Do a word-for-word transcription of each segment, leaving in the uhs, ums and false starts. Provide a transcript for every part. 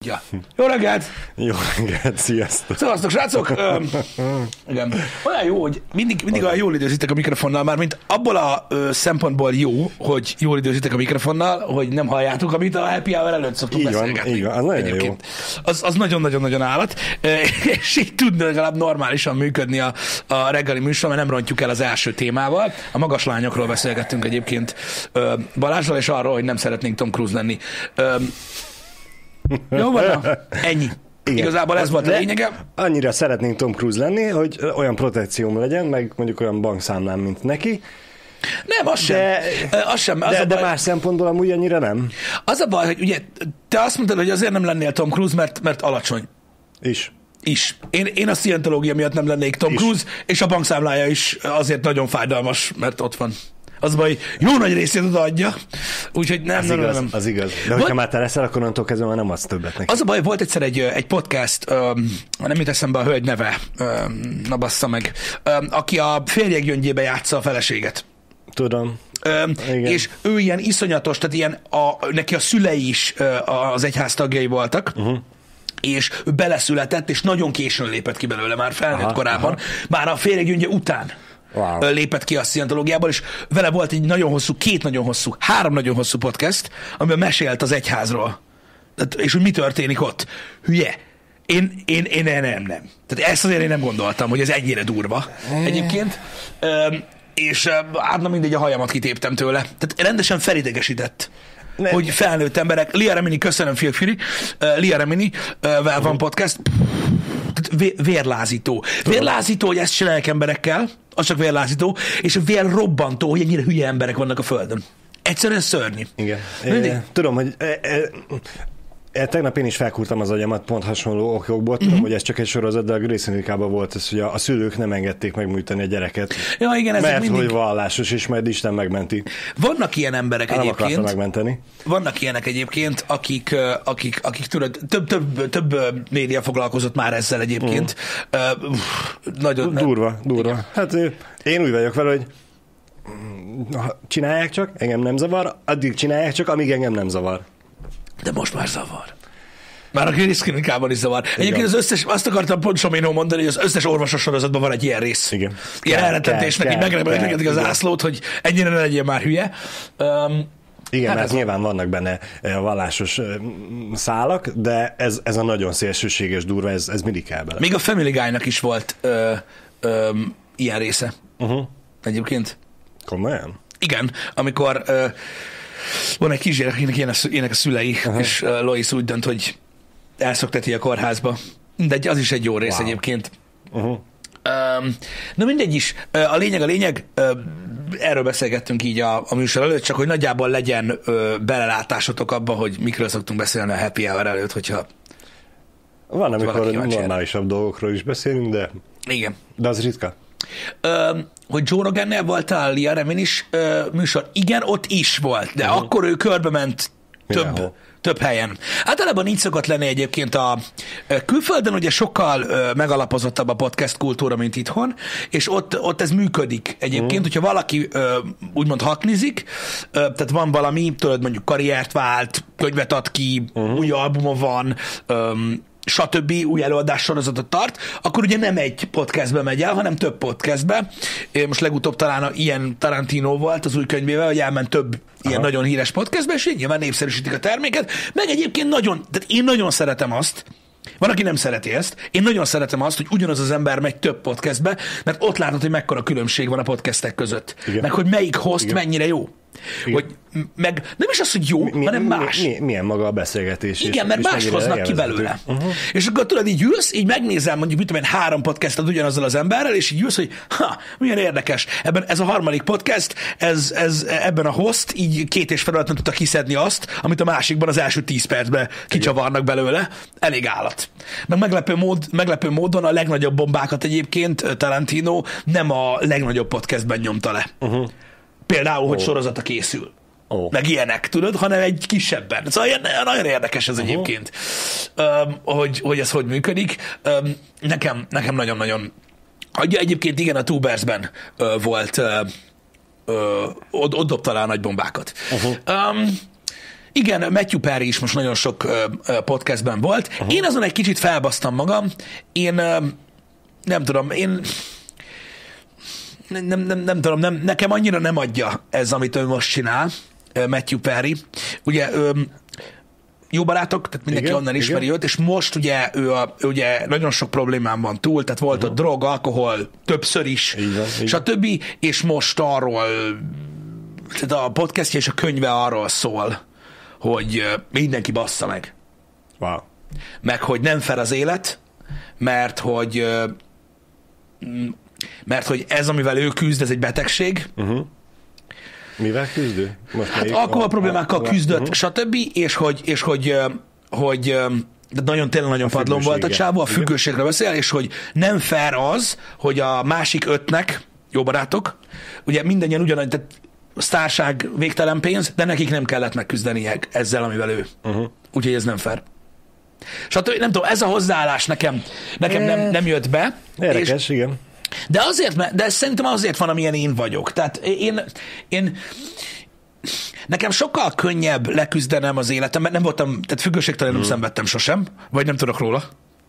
mondja. Jó reggelt! Jó reggelt, sziasztok! Szevasztok, srácok! Öm, igen. Olyan jó, hogy mindig, mindig olyan jól időzítek a mikrofonnal, már mint abból a ö, szempontból jó, hogy jól időzítek a mikrofonnal, hogy nem halljátok, amit a happy hour előtt szoktunk így beszélgetni. Van, így van, az nagyon Egyébként. jó. Az, az nagyon-nagyon-nagyon állat, és így tudna legalább normálisan működni a, a reggeli műsor, mert nem rontjuk el az első témával. A magas lányokról beszélgettünk egyébként ö, Balázsral, és arról, hogy nem szeretnénk Tom Cruise lenni. Ö, jó van, na, ennyi. Igen. Igazából ez volt a lényege. Annyira szeretnénk Tom Cruise lenni, hogy olyan protekcióm legyen, meg mondjuk olyan bankszámlám, mint neki. Nem, az sem. De, az sem. Az de, a baj, de más szempontból amúgy annyira nem. Az a baj, hogy ugye te azt mondtad, hogy azért nem lennél Tom Cruise, mert, mert alacsony. Is. Is. Én, én a szientológia miatt nem lennék Tom is. Cruise, és a bankszámlája is azért nagyon fájdalmas, mert ott van. Az baj, jó nagy részét odaadja, úgyhogy nem, az nem, igaz, nem. Az igaz. De hogyha már te leszel, akkor onnantól kezdve már nem adsz többet neki. Az a baj, volt egyszer egy, egy podcast, um, nem jut eszembe a hölgy neve, um, na bassza meg, um, aki a Férjek gyöngyébe játsza a feleséget. Tudom. Um, és ő ilyen iszonyatos, tehát ilyen a, neki a szülei is uh, az egyház tagjai voltak, uh-huh. és ő beleszületett, és nagyon későn lépett ki belőle, már felnőtt aha, korában, aha. már a Férjek gyöngye után. Wow. Lépett ki a szientológiából, és vele volt egy nagyon hosszú, két nagyon hosszú, három nagyon hosszú podcast, amiben mesélt az egyházról. És hogy mi történik ott. Hülye. Én, én, én nem, nem, nem. Tehát ezt azért én nem gondoltam, hogy ez ennyire durva egyébként. Üm, és hát na mindegy, a hajamat kitéptem tőle. Tehát rendesen felidegesített. Nem. Hogy felnőtt emberek. Lia Remini, köszönöm, Phil Firi. Uh, Lia Remini, uh, vel van podcast. Vé- vérlázító. Vérlázító, hogy ezt csinálják emberekkel, az csak vérlázító, és vérrobbantó, hogy ennyire hülye emberek vannak a Földön. Egyszerűen szörnyű. Igen. É, tudom, hogy e, e, e, tegnap én is felkúrtam az agyamat pont hasonló okokból. Tudom, uh-huh. hogy ez csak egy sorozat, de a Grace Anatomy-ban volt ez, hogy a, a szülők nem engedték megműteni a gyereket. Ja, igen, mert mindig... hogy vallásos, és majd Isten megmenti. Vannak ilyen emberek nem egyébként. Nem megmenteni. Vannak ilyenek egyébként, akik, akik, akik tudod, több, több, több média foglalkozott már ezzel egyébként. Uh-huh. Uh, nagyon... Durva, durva. Igen. Hát én úgy vagyok vele, hogy csinálják csak, engem nem zavar, addig csinálják csak, amíg engem nem zavar. De most már zavar. Már a klinikában is zavar. Igen. Egyébként az összes, azt akartam pont Soménó mondani, hogy az összes orvosos sorozatban van egy ilyen rész. Igen. Ilyen elrettentésnek, így megrebelik az ászlót, hogy ennyire ne legyél már hülye. Um, Igen, hát mert ez nyilván vannak benne vallásos szálak, de ez, ez a nagyon szélsőséges durva, ez, ez mindig kell bele. Még a Family Guy-nak is volt ö, ö, ilyen része. Uh-huh. Egyébként. Komolyan? Igen, amikor ö, van egy kisgyerek, akinek ilyenek, ilyenek a szülei, uh-huh. és uh, Lois úgy dönt, hogy elszoktatja a kórházba. De az is egy jó rész wow. egyébként. Uh-huh. Um, na mindegy is. A lényeg a lényeg, erről beszélgettünk így a, a műsor előtt, csak hogy nagyjából legyen ö, belelátásotok abba, hogy mikről szoktunk beszélni a happy hour előtt, hogyha van, amikor normálisabb dolgokról is beszélünk, de igen. De az ritka. Ö, hogy Joe Rogan-nel voltál, Lia Remin is ö, műsor. Igen, ott is volt, de uh-huh. akkor ő körbe ment több, több helyen. Általában így szokott lenni egyébként a külföldön, ugye sokkal ö, megalapozottabb a podcast kultúra, mint itthon, és ott, ott ez működik egyébként, uh-huh. hogyha valaki ö, úgymond haknizik, ö, tehát van valami, tudod, mondjuk karriert vált, könyvet ad ki, uh-huh. új albuma van, ö, stb. Új előadás sorozatot tart, akkor ugye nem egy podcastbe megy el, hanem több podcastbe. Most legutóbb talán a, ilyen Tarantino volt az új könyvével, hogy elment több aha. ilyen nagyon híres podcastbe, és így nyilván népszerűsítik a terméket. Meg egyébként nagyon, tehát én nagyon szeretem azt, van, aki nem szereti ezt, én nagyon szeretem azt, hogy ugyanaz az ember megy több podcastbe, mert ott látod, hogy mekkora különbség van a podcastek között. Igen. Meg hogy melyik host igen. mennyire jó. Hogy meg nem is az, hogy jó, mi, hanem más. Mi, mi, milyen maga a beszélgetés. Igen, mert más hoznak ki belőle. Uh-huh. És akkor tudod, így ülsz, így megnézel mondjuk, mit tudom én, három podcastot ugyanazzal az emberrel, és így ülsz, hogy ha, milyen érdekes. Ebben ez a harmadik podcast, ez, ez, ebben a host így két és fél alatt nem tudta kiszedni azt, amit a másikban az első tíz percben kicsavarnak belőle. Elég állat. Meg meglepő, mód, meglepő módon a legnagyobb bombákat egyébként Tarantino nem a legnagyobb podcastben nyomta le. Uh-huh. Például, hogy oh. sorozata készül. Oh. Meg ilyenek, tudod, hanem egy kisebben. Szóval ilyen, nagyon érdekes ez uh-huh. egyébként, um, hogy, hogy ez hogy működik. Um, nekem, nekem nagyon-nagyon... Egyébként igen, a Two Bears-ben uh, volt, uh, uh, ott, ott dobta le a nagy bombákat. Uh-huh. Um, Igen, Matthew Perry is most nagyon sok ö, ö, podcastben volt. Uh-huh. Én azon egy kicsit felbasztam magam. Én ö, nem tudom, én nem, nem, nem, nem tudom, nem, nekem annyira nem adja ez, amit ő most csinál, Matthew Perry. Ugye ö, jó barátok, tehát mindenki igen, onnan ismeri igen. őt, és most ugye ő, a, ő ugye nagyon sok problémán van túl, tehát volt uh-huh. ott drog, alkohol, többször is, igen, stb. Igen. És most arról, tehát a podcastja és a könyve arról szól, hogy mindenki bassza meg. Wow. Meg, hogy nem fair az élet, mert hogy mert hogy ez, amivel ő küzd, ez egy betegség. Uh-huh. Mivel küzdő? Most hát alkohol problémákkal küzdött, uh-huh. stb. És hogy, és hogy, hogy de nagyon tényleg nagyon fadlon volt a csávó, a függőségről beszél, és hogy nem fair az, hogy a másik ötnek, jó barátok, ugye mindannyian ugyanaz, tehát sztárság, végtelen pénz, de nekik nem kellett megküzdenie ezzel, amivel ő. Uh-huh. Úgyhogy ez nem fair. Stb. Nem tudom, ez a hozzáállás nekem, nekem nem, nem jött be. Érdekes, és, igen. De azért, de szerintem azért van, amilyen én vagyok. Tehát én, én nekem sokkal könnyebb leküzdenem az életem, mert nem voltam, tehát függőségtelen nem hmm. szenvedtem sosem, vagy nem tudok róla.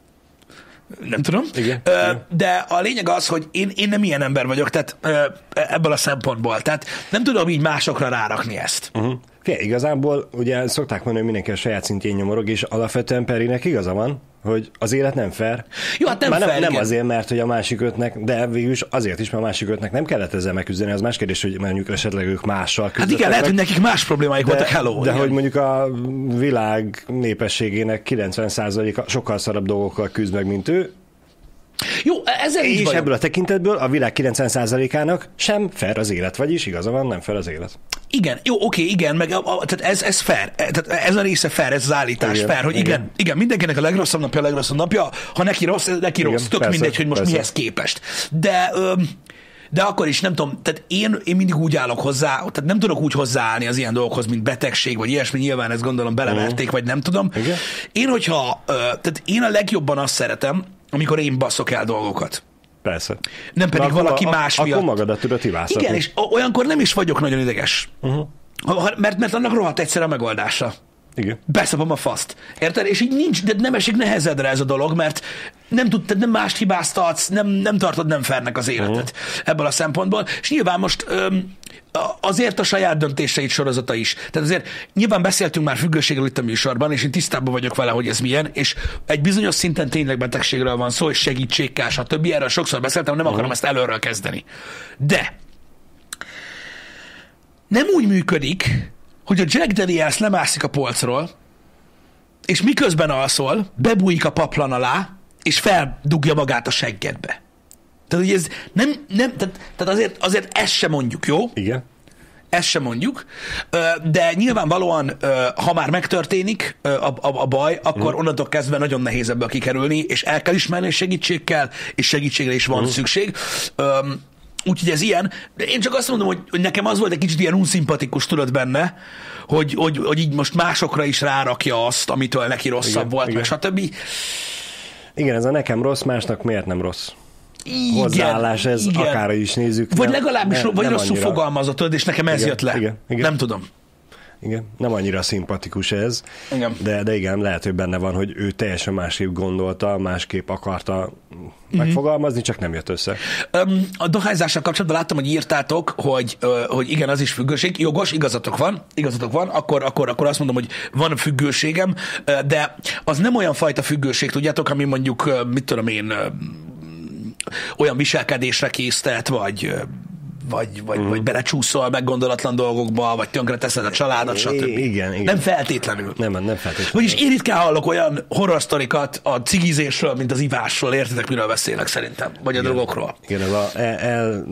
Nem tudom. Igen, Ö, igen. De a lényeg az, hogy én, én nem ilyen ember vagyok, tehát ebből a szempontból. Tehát nem tudom így másokra rárakni ezt. Uh-huh. Fé, igazából ugye szokták mondani, hogy mindenki a saját szintjén nyomorog, és alapvetően Perinek igaza van, hogy az élet nem fair. Jó, hát nem Már fair, nem, nem azért, mert hogy a másik ötnek, de végülis azért is, mert a másik ötnek nem kellett ezzel megküzdeni. Az más kérdés, hogy mondjuk esetleg ők mással küzdöttek. Hát igen, lehet, hogy nekik más problémáik de, voltak, hello. De igen. hogy mondjuk a világ népességének kilencven százaléka sokkal szarabb dolgokkal küzd meg, mint ő. Jó, ezzel is És vagyok. ebből a tekintetből a világ kilencven százalékának sem fair az élet, vagyis igaza van, nem fair az élet. Igen, jó, oké, igen, meg a, a, tehát ez, ez fair, tehát ez a része fair, ez az állítás igen, fair, hogy igen, igen, igen, mindenkinek a legrosszabb napja a legrosszabb napja, ha neki rossz, neki rossz, igen, tök persze, mindegy, hogy most persze. mihez képest. De, öm, de akkor is nem tudom, tehát én, én mindig úgy állok hozzá, tehát nem tudok úgy hozzáállni az ilyen dolgokhoz, mint betegség, vagy ilyesmi, nyilván ezt gondolom beleverték, uh-huh. vagy nem tudom. Igen. Én, hogyha, ö, tehát én a legjobban azt szeretem, amikor én basszok el dolgokat. Persze. Nem pedig Na, valaki a, más a, miatt. Akkor magadat tudod hibáztatni. Igen, és olyankor nem is vagyok nagyon ideges. Uh-huh. Mert, mert annak rohadt egyszerű a megoldása. Igen. Beszapom a faszt. Érted? És így nincs, de nem esik nehezedre ez a dolog, mert nem tudtad, nem mást hibáztatsz, nem, nem tartod nem fairnek az életet uh-huh. ebből a szempontból. És nyilván most öm, azért a saját döntéseid sorozata is. Tehát azért nyilván beszéltünk már függőségről itt a műsorban, és én tisztában vagyok vele, hogy ez milyen, és egy bizonyos szinten tényleg betegségről van szó, és segítség kell, stb. Erről sokszor beszéltem, nem uh-huh. akarom ezt előről kezdeni. De nem úgy működik, hogy a Jack Daniels lemászik a polcról, és miközben alszol, bebújik a paplan alá, és feldugja magát a seggedbe. Tehát, hogy ez nem, nem tehát, tehát azért, azért ezt sem mondjuk, jó? Igen. Ezt sem mondjuk, de nyilvánvalóan, ha már megtörténik a, a, a baj, akkor mm. onnantól kezdve nagyon nehéz ebből kikerülni, és el kell ismerni, hogy segítség kell, és segítségre is van mm. szükség. Úgyhogy ez ilyen, de én csak azt mondom, hogy, hogy nekem az volt egy kicsit ilyen unszimpatikus, tudod benne, hogy, hogy, hogy így most másokra is rárakja azt, amitől neki rosszabb igen, volt, igen. meg stb. Igen, ez a nekem rossz, másnak miért nem rossz? Igen, hozzáállás, ez igen. akár is nézzük. Vagy nem, legalábbis ne, vagy nem rosszul annyira... fogalmazott, és nekem ez igen, jött le. Igen, igen. Nem tudom. Igen, nem annyira szimpatikus ez, igen. De, de igen, lehet, hogy benne van, hogy ő teljesen másképp gondolta, másképp akarta mm-hmm. megfogalmazni, csak nem jött össze. A dohányzással kapcsolatban láttam, hogy írtátok, hogy, hogy igen, az is függőség. Jogos, igazatok van, igazatok van, akkor, akkor, akkor azt mondom, hogy van függőségem, de az nem olyan fajta függőség, tudjátok, ami mondjuk, mit tudom én, olyan viselkedésre késztet, vagy vagy, vagy, mm. vagy belecsúszol meggondolatlan dolgokba, vagy tönkre teszed a családot, stb. Igen, igen. Nem feltétlenül. Nem, nem feltétlenül. Vagyis én ritkán hallok olyan horror sztorikat a cigizésről, mint az ivásról. Értitek, miről beszélek szerintem? Vagy a igen, drogokról. Igen, ez a el, el,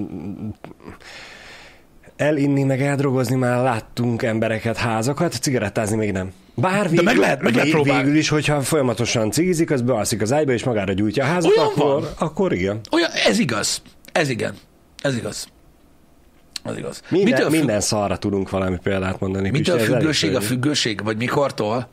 elinni, meg eldrogozni már láttunk embereket, házakat, cigarettázni még nem. Bár végül, de meg lehet, meg lehet próbálni. Végül is, hogyha folyamatosan cigizik, az bealszik az ágyba, és magára gyújtja a házat, olyan akkor, van. akkor igen. Olyan, ez igaz. Ez igen. Ez igaz. Az igaz. Minden, Mitől minden függ... szarra tudunk valami példát mondani. Mitől függőség a függőség? Vagy mikortól?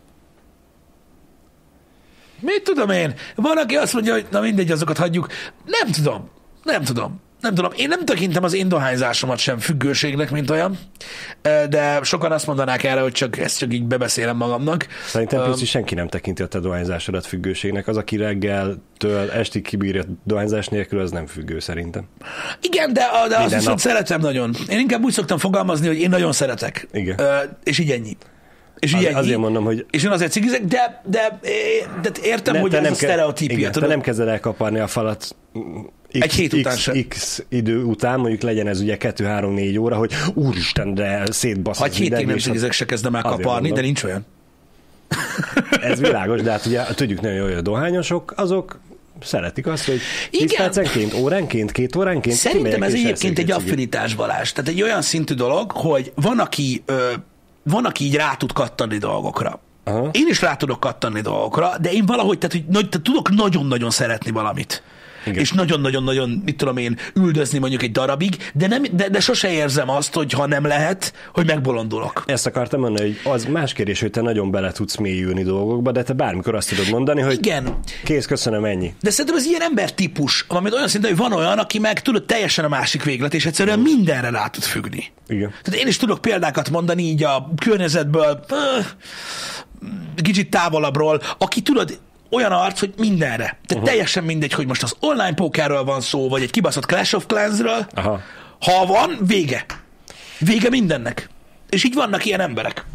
Mit tudom én? Van, aki azt mondja, hogy na mindegy, azokat hagyjuk. Nem tudom. Nem tudom. nem tudom, én nem tekintem az én dohányzásomat sem függőségnek, mint olyan, de sokan azt mondanák erre, hogy csak ezt csak így bebeszélem magamnak. Szerintem um, Pisti senki nem tekinti a te dohányzásodat függőségnek. Az, aki reggeltől estig kibírja dohányzás nélkül, az nem függő szerintem. Igen, de, de azt viszont szeretem nagyon. Én inkább úgy szoktam fogalmazni, hogy én nagyon szeretek. Igen. És így ennyi. És Az, így ennyi. Azért mondom, hogy... És én azért cigizek, de, de, de értem, ne, hogy ez a sztereotípia. Igen, te nem kezded el kaparni a falat X, egy hét után X, sem. X idő után, mondjuk legyen ez ugye kettő három négy óra, hogy úristen, de szétbasz. Ha egy hétig nem cigizek, se kezdem el kaparni, de nincs olyan. Ez világos, de hát ugye tudjuk nagyon jól, hogy a dohányosok, azok szeretik azt, hogy tíz percenként, óránként, két óránként. Szerintem ez egyébként egy affinitás, Balázs. Tehát egy olyan szintű dolog, hogy van, aki, ö, van, aki így rá tud kattani dolgokra. Aha. Én is rá tudok kattani dolgokra, de én valahogy, tehát, hogy tehát tudok nagyon-nagyon szeretni valamit. Igen. És nagyon-nagyon-nagyon, mit tudom én, üldözni mondjuk egy darabig, de, nem, de, de sose érzem azt, hogy ha nem lehet, hogy megbolondulok. Ezt akartam mondani, hogy az más kérdés, hogy te nagyon bele tudsz mélyülni dolgokba, de te bármikor azt tudod mondani, hogy igen. Kész, köszönöm, ennyi. De szerintem ez ilyen embertípus, amit olyan szinten, hogy van olyan, aki meg tudod teljesen a másik véglet, és egyszerűen mindenre rá tud függni. Igen. Tehát én is tudok példákat mondani így a környezetből, kicsit távolabbról, aki tudod, olyan arc, hogy mindenre. Tehát uh-huh. teljesen mindegy, hogy most az online pókerről van szó, vagy egy kibaszott Clash of Clans-ről. Aha. Ha van, vége. Vége mindennek. És így vannak ilyen emberek.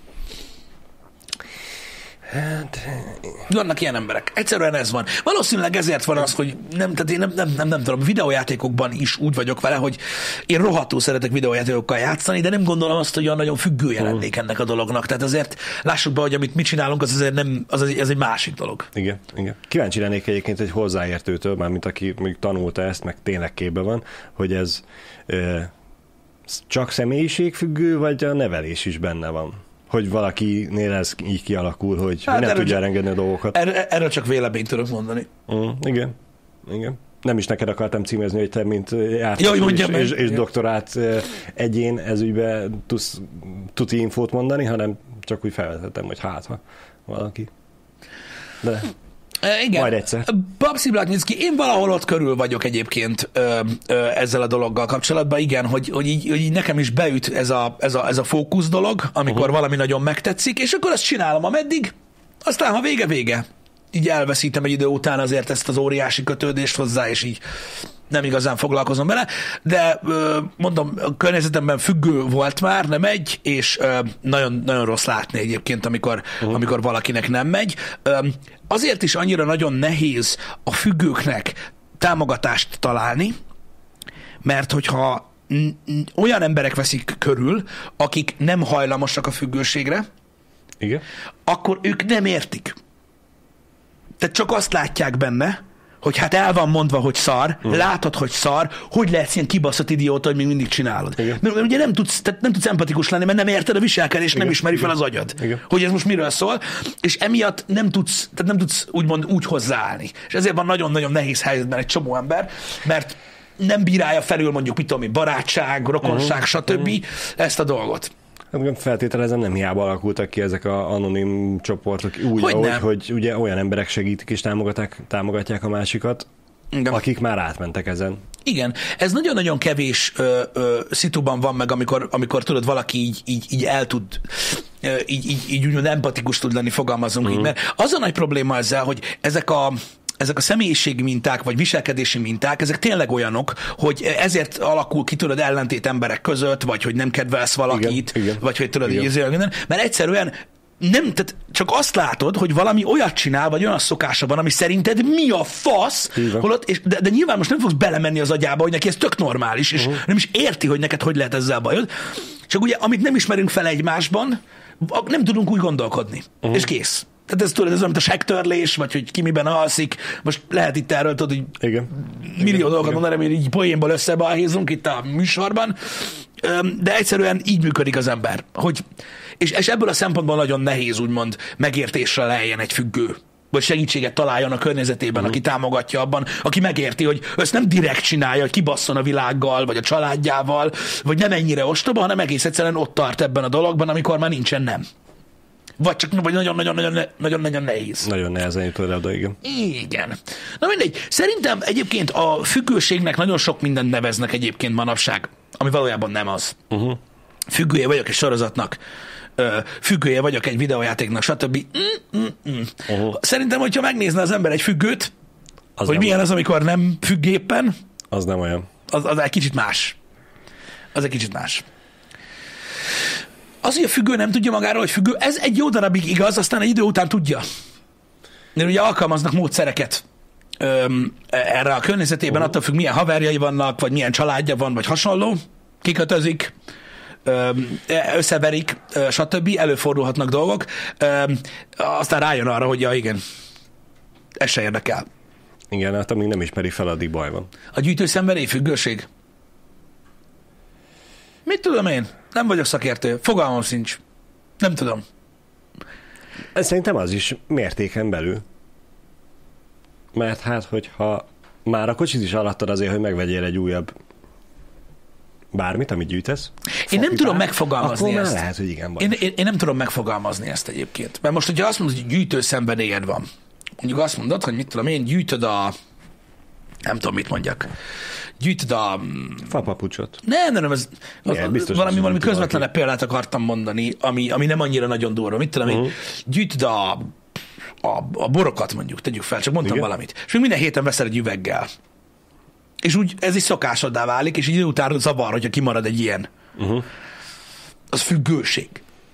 Hát... Vannak ilyen emberek. Egyszerűen ez van. Valószínűleg ezért van az, hogy nem, tehát én nem, nem, nem, nem tudom, videójátékokban is úgy vagyok vele, hogy én rohadtul szeretek videójátékokkal játszani, de nem gondolom azt, hogy olyan nagyon függője lennék ennek a dolognak. Tehát azért lássuk be, hogy amit mi csinálunk, az azért nem, az ez egy másik dolog. Igen, igen. Kíváncsi lennék egyébként egy hozzáértőtől, mármint aki még tanulta ezt, meg tényleg képbe van, hogy ez ö, csak személyiségfüggő, vagy a nevelés is benne van? Hogy valakinél ez így kialakul, hogy hát nem tudja elengedni a dolgokat. Erről, erről csak véleményt tudok mondani. Mm, igen, igen. Nem is neked akartam címezni, hogy te, mint járt Jó, és, és, és doktorát egyén ezügyben tudsz tuti infót mondani, hanem csak úgy felvetettem, hogy hát, ha valaki. De... E, igen. Majd egyszer. Babsi Blacknicki, én valahol ott körül vagyok egyébként ö, ö, ezzel a dologgal kapcsolatban, igen, hogy, hogy, így, hogy így nekem is beüt ez a, ez a, ez a fókusz dolog, amikor uh-huh. valami nagyon megtetszik, és akkor azt csinálom ameddig, aztán ha vége-vége, így elveszítem egy idő után azért ezt az óriási kötődést hozzá, és így nem igazán foglalkozom vele, de mondom, a környezetemben függő volt már, nem megy, és nagyon, nagyon rossz látni egyébként, amikor, uh-huh. amikor valakinek nem megy. Azért is annyira nagyon nehéz a függőknek támogatást találni, mert hogyha olyan emberek veszik körül, akik nem hajlamosak a függőségre, igen. akkor ők nem értik. Tehát csak azt látják benne, hogy hát el van mondva, hogy szar, uh. látod, hogy szar, hogy lehetsz ilyen kibaszott idióta, hogy még mindig csinálod. Mert, mert ugye nem tudsz, tehát nem tudsz empatikus lenni, mert nem érted a viselkedést, nem ismeri fel az agyad, igen. hogy ez most miről szól, és emiatt nem tudsz, tehát nem tudsz úgymond úgy hozzáállni. És ezért van nagyon-nagyon nehéz helyzetben egy csomó ember, mert nem bírálja felül mondjuk, mit tudom, barátság, rokonság, uh. stb. Uh. ezt a dolgot. Feltételezem, nem hiába alakultak ki ezek az anonim csoportok úgy, hogy, ahogy, hogy ugye olyan emberek segítik és támogatják, támogatják a másikat, igen. akik már átmentek ezen. Igen, ez nagyon-nagyon kevés ö, ö, szituban van meg, amikor, amikor tudod, valaki így, így, így el tud, ö, így, így, így úgymond empatikus tud lenni, fogalmazunk uh-huh. így, mert az a nagy probléma ezzel, hogy ezek a ezek a személyiségi minták, vagy viselkedési minták, ezek tényleg olyanok, hogy ezért alakul ki, tudod, ellentét emberek között, vagy hogy nem kedvelsz valakit, igen, igen. vagy hogy tudod, így ezért minden, mert egyszerűen nem, tehát csak azt látod, hogy valami olyat csinál, vagy olyan szokása van, ami szerinted mi a fasz, holott, és, de, de nyilván most nem fogsz belemenni az agyába, hogy neki ez tök normális, és uh-huh. nem is érti, hogy neked hogy lehet ezzel bajod. Csak ugye, amit nem ismerünk fel egymásban, nem tudunk úgy gondolkodni. Uh-huh. És kész. Tehát ez tudod, ez olyan, mint a segtörlés, vagy hogy ki miben alszik. Most lehet itt erről, tudod, hogy igen. millió igen. dolgokat mondani, hogy így poénból összebalhézunk itt a műsorban, de egyszerűen így működik az ember. Hogy, és, és ebből a szempontból nagyon nehéz, úgymond, megértésre lejjen egy függő, vagy segítséget találjon a környezetében, uh-huh. aki támogatja abban, aki megérti, hogy ezt nem direkt csinálja, hogy kibasszon a világgal, vagy a családjával, vagy nem ennyire ostoba, hanem egész egyszerűen ott tart ebben a dologban, amikor már nincsen nem. vagy csak vagy nagyon-nagyon nehéz. Nagyon nehezen jutod oda, igen. Igen. Na mindegy. Szerintem egyébként a függőségnek nagyon sok mindent neveznek egyébként manapság, ami valójában nem az. Uh-huh. Függője vagyok egy sorozatnak, függője vagyok egy videójátéknak, stb. Mm-mm-mm. Uh-huh. Szerintem, hogyha megnézne az ember egy függőt, az hogy milyen az, amikor nem függ éppen, az nem olyan. Az, az egy kicsit más. Az egy kicsit más. Az, hogy a függő nem tudja magáról, hogy függő, ez egy jó darabig igaz, aztán egy idő után tudja. Mert ugye alkalmaznak módszereket öm, erre a környezetében, uh-huh. attól függ, milyen haverjai vannak, vagy milyen családja van, vagy hasonló, kikötözik, öm, összeverik, stb. Előfordulhatnak dolgok. Öm, aztán rájön arra, hogy ja, igen, ez se érdekel. Igen, hát amíg nem ismeri fel, addig baj van. A gyűjtőszenvedély függőség? Mit tudom én? Nem vagyok szakértő. Fogalmam sincs. Nem tudom. Szerintem az is mértéken belül. Mert hát, hogyha már a kocsit is alattad azért, hogy megvegyél egy újabb bármit, amit gyűjtesz. Én nem tudom megfogalmazni akkor ezt. Már lehet, hogy igen én, én, én nem tudom megfogalmazni ezt egyébként. Mert most, hogyha azt mondod, hogy gyűjtőszenvedélyed van, mondjuk azt mondod, hogy mit tudom én, gyűjtöd a nem tudom, mit mondjak. Gyűjtöd a... Fapapucsot. Nem, nem, nem, ez Milyen, az, valami, valami közvetlenebb példát akartam mondani, ami, ami nem annyira nagyon durva. Mit tudom uh-huh. én, gyűjtöd a, a, a borokat mondjuk, tegyük fel, csak mondtam igen. valamit. És még minden héten veszel egy üveggel. És úgy ez is szokásoddá válik, és így idő után zavar, hogyha kimarad egy ilyen. Uh-huh. Az függőség.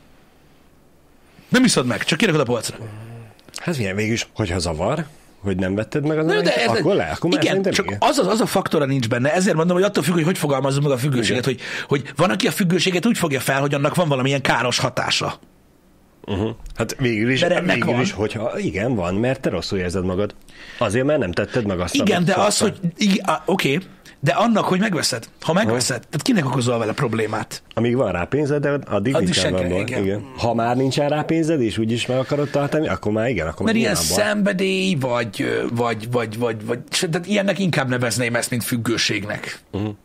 Nem iszod meg, csak kirakod a polcra. Hát milyen végül is, hogyha zavar, hogy nem vetted meg az de, de, akkor le, akkor igen, csak igen. az, az, az a faktora nincs benne. Ezért mondom, hogy attól függ, hogy hogy fogalmazzuk meg a függőséget, hogy, hogy van, aki a függőséget úgy fogja fel, hogy annak van valamilyen káros hatása. Uh-huh. Hát végül is, végül is, hogyha igen, van, mert te rosszul érzed magad. Azért, mert nem tetted meg azt. Igen, de az, hogy oké, okay, de annak, hogy megveszed. Ha megveszed, tehát kinek okozol vele problémát? Amíg van rá pénzed, de addig Addig nincsen van. Igen. Igen. Ha már nincsen rá pénzed, és úgyis meg akarod tartani, akkor már igen. Akkor mert ilyen szenvedély, vagy, vagy, vagy, vagy, vagy, tehát ilyennek inkább nevezném ezt, mint függőségnek. Uh-huh.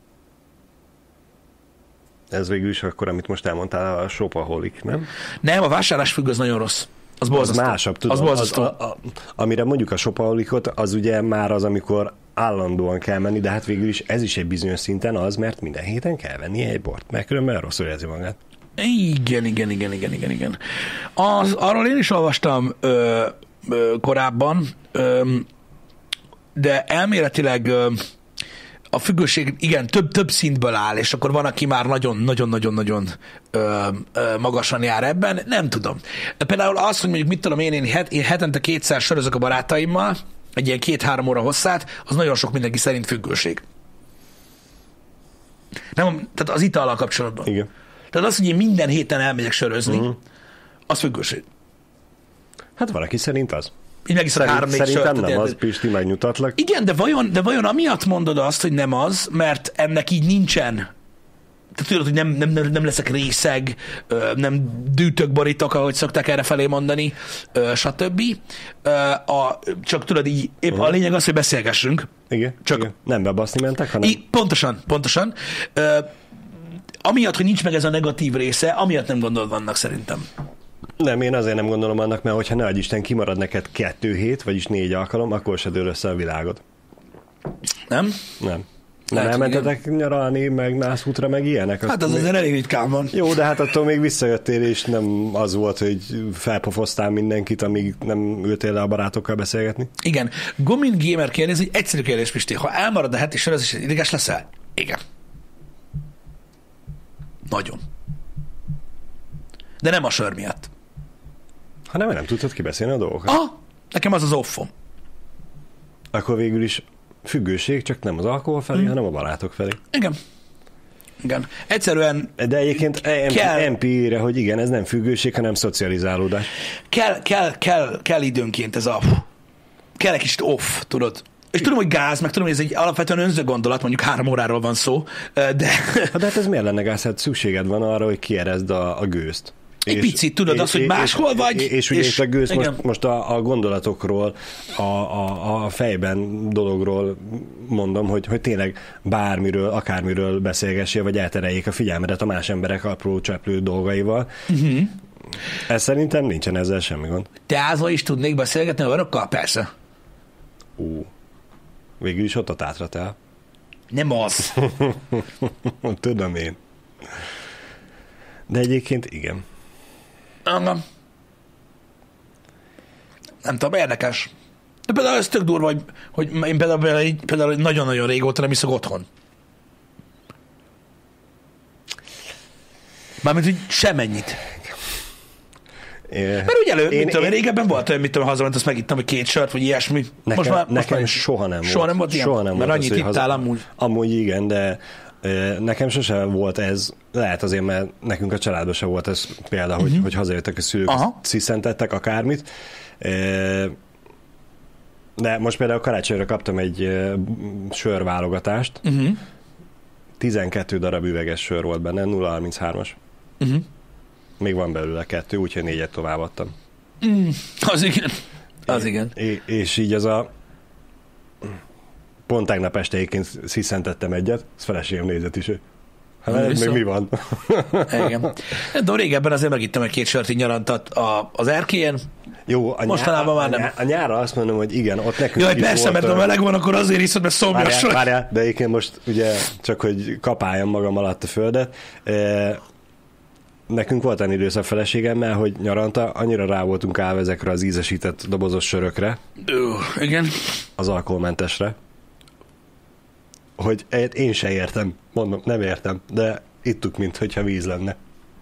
Ez végül is akkor, amit most elmondtál, a shopaholic, nem? Nem, a vásárlásfügg az nagyon rossz. Az borzasztó. Az másabb, tudom. Az borzasztó. Az, a, a, amire mondjuk a shopaholicot, az ugye már az, amikor állandóan kell menni, de hát végül is ez is egy bizonyos szinten az, mert minden héten kell venni egy bort, mert különben rosszul érzi magát. Igen, igen, igen, igen, igen, igen. Az, arról én is olvastam ö, ö, korábban, ö, de elméletileg ö, a függőség, igen, több, több szintből áll, és akkor van, aki már nagyon-nagyon-nagyon-nagyon magasan jár ebben, nem tudom. Például az, hogy mondjuk mit tudom én, én, het, én hetente kétszer sörözök a barátaimmal, egy ilyen két-három óra hosszát, az nagyon sok mindenki szerint függőség. Nem, tehát az itallal kapcsolatban. Igen. Tehát az, hogy én minden héten elmegyek sörözni, uh-huh. az függőség. Hát valaki szerint az. Így megiszok három-négy sört. Szerintem nem az, Pisti, megnyugtatlak. Igen, de vajon, de vajon amiatt mondod azt, hogy nem az, mert ennek így nincsen. Tehát tudod, hogy nem, nem, nem leszek részeg, nem dűtök, borítok, ahogy szokták erre felé mondani, stb. A, csak tudod, így épp uh-huh. a lényeg az, hogy beszélgessünk. Igen, csak igen. Nem bebaszni mentek, hanem... Í, pontosan, pontosan. Amiatt, hogy nincs meg ez a negatív része, amiatt nem gondolod vannak szerintem. Nem, én azért nem gondolom annak, mert hogyha ne adj Isten kimarad neked kettő hét, vagyis négy alkalom, akkor se dől össze a világod. Nem? Nem. Nem elmentetek nyaralni, meg nászútra, meg ilyenek? Hát az még... azért elég ritkán van. Jó, de hát attól még visszajöttél, és nem az volt, hogy felpofoztál mindenkit, amíg nem ültél le a barátokkal beszélgetni? Igen. Gomin Gamer kérdezi, egy egyszerű kérdés, Pisti. Ha elmarad a heti sörözés, ideges leszel? Igen. Nagyon. De nem a sör miatt. Ha nem, nem tudtad kibeszélni a dolgokat. Ah, nekem az az offom. Akkor végül is függőség, csak nem az alkohol felé, mm. hanem a barátok felé. Igen. Igen. Egyszerűen... De egyébként kell, em pé ére, hogy igen, ez nem függőség, hanem szocializálódás. Kell, kell, kell, kell időnként ez a... Kell egy kicsit off, tudod? És tudom, hogy gáz, meg tudom, hogy ez egy alapvetően önző gondolat, mondjuk három óráról van szó, de... De hát ez miért lenne gáz? Hát szükséged van arra, hogy kierezd a, a gőzt. Egy és, picit, tudod, és, az, hogy máshol és, vagy. És, és ugye és, a gőz most, most a, a gondolatokról, a, a, a fejben dologról mondom, hogy, hogy tényleg bármiről, akármiről beszélgessél, vagy eltereljék a figyelmedet a más emberek apró cseplő dolgaival. Uh-huh. Ez szerintem nincsen ezzel semmi gond. Teázva is tudnék beszélgetni olyanokkal? Persze. Ú, végül is ott a Tátra te. Nem az. Tudom én. De egyébként igen. Nem. Nem tudom, érdekes. De például ez tök durva, hogy, hogy én például, például, például nagyon-nagyon régóta nem iszok otthon. Mármint, hogy semennyit. É, Mert ugye elő, én, mit tudom, én, régebben volt olyan, mit tudom, hazament, azt megittam, hogy két sört, vagy ilyesmi. Nekem, most már, most nekem már soha nem volt. Soha nem volt ilyen? Soha nem mert volt annyit az, ittál haza... amúgy. Amúgy igen, de e, nekem sose volt ez, lehet azért, mert nekünk a családban sem volt ez példa, hogy, uh-huh. hogy hazajöttek a szülők, sziszentettek akármit. E, de most például karácsonyra kaptam egy e, sörválogatást, uh-huh. tizenkét darab üveges sör volt benne, nulla harminchárom-as. Uh-huh. Még van belőle kettő, úgyhogy négyet továbbadtam. Mm, az igen. Az é, igen. É, és így az a... Pont tegnap este egyébként sziszentettem egyet, az feleségem nézett is, hogy hát ez még mi van? Igen. De régebben azért megittem egy két sört így nyarantat a, az erkélyen. Jó, a, mostanában nyár, már nem. A nyárra azt mondom, hogy igen, ott nekünk Jaj, is persze, volt, mert ha meleg van, akkor azért iszod, mert szomjas vagy. Várjál, de egyébként most ugye csak, hogy kapáljam magam alatt a földet, e, nekünk volt olyan időszak feleségemmel, hogy nyaranta annyira rá voltunk állva ezekre az ízesített dobozos sörökre. Ö, igen. Az alkoholmentesre. Hogy én se értem, mondom, nem értem, de ittuk, mintha víz lenne.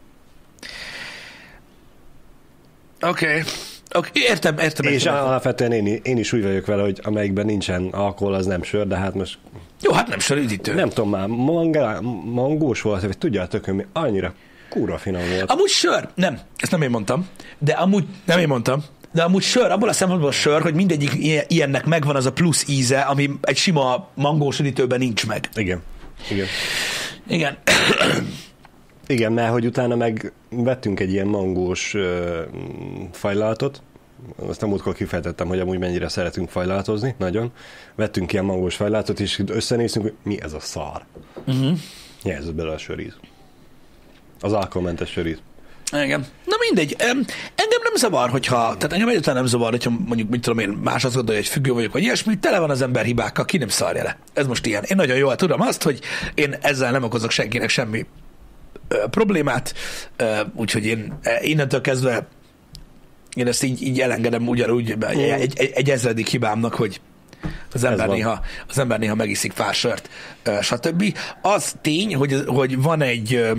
Oké. Okay. Okay, értem, értem. És értem. alapvetően én, én is úgy vagyok vele, hogy amelyikben nincsen alkohol, az nem sör, de hát most... Jó, hát nem sör, üdítő. Nem tudom már, manga, mangós volt, vagy tudja a tököm, annyira kurva finom volt. Amúgy sör, nem, ezt nem én mondtam, de amúgy, nem én mondtam, de amúgy sör, abból a szempontból a sör, hogy mindegyik ilyennek megvan az a plusz íze, ami egy sima mangós üdítőben nincs meg. Igen, igen. Igen. Igen, mert hogy utána meg vettünk egy ilyen mangós ö, fajlalatot, azt nem múltkor kifejtettem, hogy amúgy mennyire szeretünk fajlalatozni, nagyon. Vettünk ilyen mangós fajlalatot, és összenéztünk, hogy mi ez a szar. Uh-huh. Nyelzett bele a söríz. Az alkoholmentes söríz. Igen. Na mindegy. Engem nem zavar, hogyha, tehát engem egyáltalán nem zavar, hogyha mondjuk, mit tudom én, más azt gondolja, hogy függő vagyok, vagy ilyesmi, tele van az ember hibákkal, ki nem szarja le. Ez most ilyen. Én nagyon jól tudom azt, hogy én ezzel nem okozok senkinek semmi ö, problémát, ö, úgyhogy én innentől kezdve én ezt így, így elengedem ugyanúgy mm. egy, egy, egy ezredik hibámnak, hogy az ember, néha, az ember néha megiszik pár sört, ö, stb. Az tény, hogy, hogy van egy ö,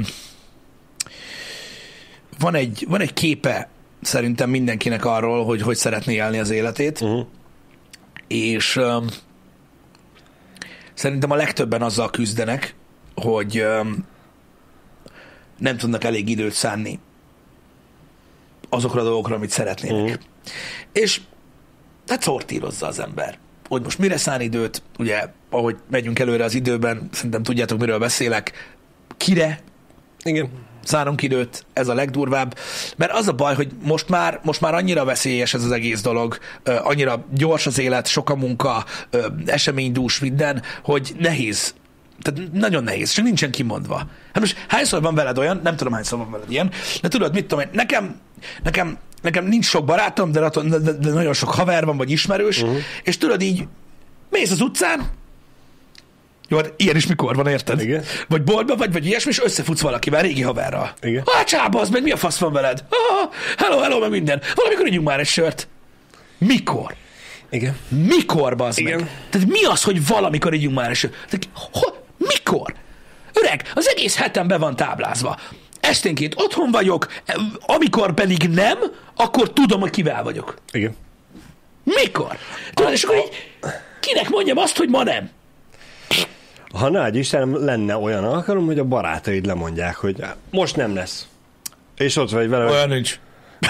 Van egy, van egy képe szerintem mindenkinek arról, hogy hogy szeretné élni az életét, uh-huh. és um, szerintem a legtöbben azzal küzdenek, hogy um, nem tudnak elég időt szánni azokra a dolgokra, amit szeretnének. Uh-huh. És hát szortírozza az ember, hogy most mire szán időt, ugye, ahogy megyünk előre az időben, szerintem tudjátok, miről beszélek, kire, igen, szánunk időt, ez a legdurvább, mert az a baj, hogy most már, most már annyira veszélyes ez az egész dolog, annyira gyors az élet, sok a munka, eseménydús minden, hogy nehéz, tehát nagyon nehéz, csak nincsen kimondva. Hát most hányszor van veled olyan, nem tudom hányszor van veled ilyen, de tudod, mit tudom én, nekem, nekem, nekem nincs sok barátom, de, de, de, de nagyon sok haver van, vagy ismerős, uh-huh. és tudod így, mész az utcán, jó, hát ilyen is mikor van, érted? Igen. Vagy boltba vagy, vagy ilyesmi, és összefutsz valakivel, régi haverral. Igen. Hát csába, az meg mi a fasz van veled? Ah, hello, hello, meg minden. Valamikor ígyunk már egy sört. Mikor? Igen. Mikor, bazd Igen. meg? Tehát mi az, hogy valamikor ígyunk már egy sört? Tehát, ho, mikor? Öreg, az egész hetem be van táblázva. Esténként otthon vagyok, amikor pedig nem, akkor tudom, hogy kivel vagyok. Igen. Mikor? Tudod, és akkor így, kinek mondjam azt, hogy ma nem? Ha nagy Isten lenne olyan alkalom, hogy a barátaid lemondják, hogy most nem lesz. És ott vagy vele, olyan nincs.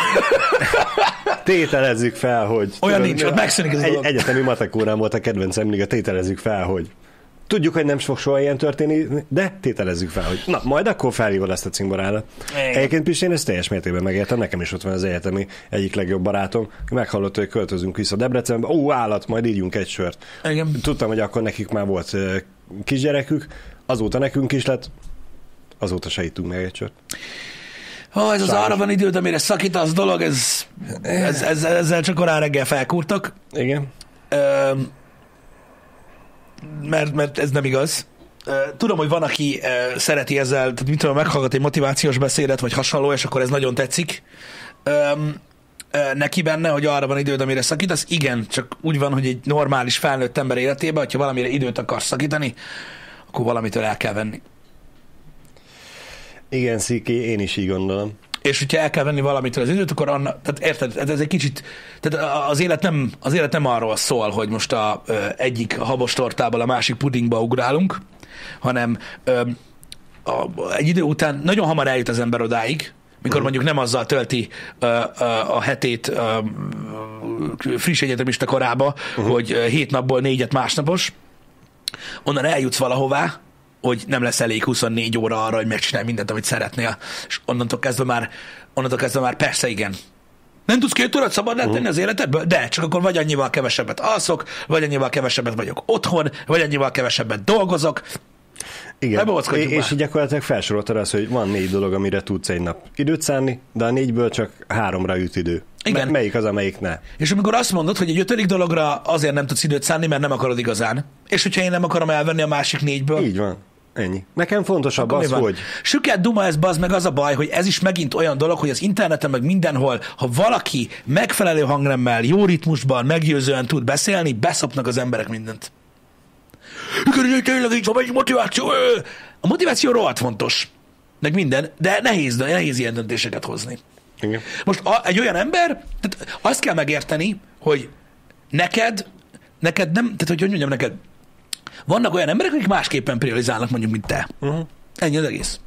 Tételezzük fel, hogy... Olyan nincs, ott megszűnik ez a egy, dolog. Egyetemi matek órán volt a kedvencem, mindig a tételezzük fel, hogy tudjuk, hogy nem fog soha ilyen történni, de tételezzük fel, hogy na, majd akkor felhívod ezt a cimborádat. Egyébként Pisti, én ezt teljes mértékben megértem, nekem is ott van az egyetemi egyik legjobb barátom, meghallotta, hogy költözünk vissza Debrecenbe, ó, állat, majd ígyunk egy sört. Igen. Tudtam, hogy akkor nekik már volt uh, kisgyerekük, azóta nekünk is lett, azóta se ittunk meg egy sört. Ó, ez az arra van időd, amire szakítasz dolog, ez, ez, ez, ezzel csak korán reggel felkúrtak. Igen. Ö, mert, mert ez nem igaz. Tudom, hogy van, aki szereti ezzel, tehát mit tudom, meghallgat egy motivációs beszédet, vagy hasonló, és akkor ez nagyon tetszik neki benne, hogy arra van időd, amire szakítasz. Igen, csak úgy van, hogy egy normális felnőtt ember életében, hogyha valamire időt akarsz szakítani, akkor valamitől el kell venni. Igen, Sziki, én is így gondolom. És hogyha el kell venni valamitől az időt, akkor anna, tehát érted, ez egy kicsit, tehát az élet nem, az élet nem arról szól, hogy most a, egyik habostortából a másik pudingba ugrálunk, hanem ö, a, egy idő után nagyon hamar eljut az ember odáig, mikor mondjuk nem azzal tölti ö, ö, a hetét ö, friss egyetemista korába, uh-huh. hogy hét napból négyet másnapos, onnan eljutsz valahová, hogy nem lesz elég huszonnégy óra arra, hogy megcsinálj mindent, amit szeretnél, és onnantól kezdve már, onnantól kezdve már persze igen. Nem tudsz két órát szabad uh-huh. tenni az életedből? De, csak akkor vagy annyival kevesebbet alszok, vagy annyival kevesebbet vagyok otthon, vagy annyival kevesebbet dolgozok. Igen, és már. Így gyakorlatilag felsoroltad azt, hogy van négy dolog, amire tudsz egy nap időt szánni, de a négyből csak háromra jut idő. Igen. Melyik az, amelyik ne? És amikor azt mondod, hogy egy ötödik dologra azért nem tudsz időt szánni, mert nem akarod igazán, és hogyha én nem akarom elvenni a másik négyből. Így van. Ennyi. Nekem fontosabb az, hogy... Süket duma ez, bazd meg, az a baj, hogy ez is megint olyan dolog, hogy az interneten meg mindenhol, ha valaki megfelelő hangremmel, jó ritmusban, meggyőzően tud beszélni, beszopnak az emberek mindent. Igen, tényleg így van, egy motiváció. A motiváció rohadt fontos. Meg minden, de nehéz, de nehéz ilyen döntéseket hozni. Igen. Most a, egy olyan ember, tehát azt kell megérteni, hogy neked, neked nem, tehát hogy hogy mondjam neked, vannak olyan emberek, akik másképpen priorizálnak mondjuk, mint te. Uh-huh. Ennyi az egész.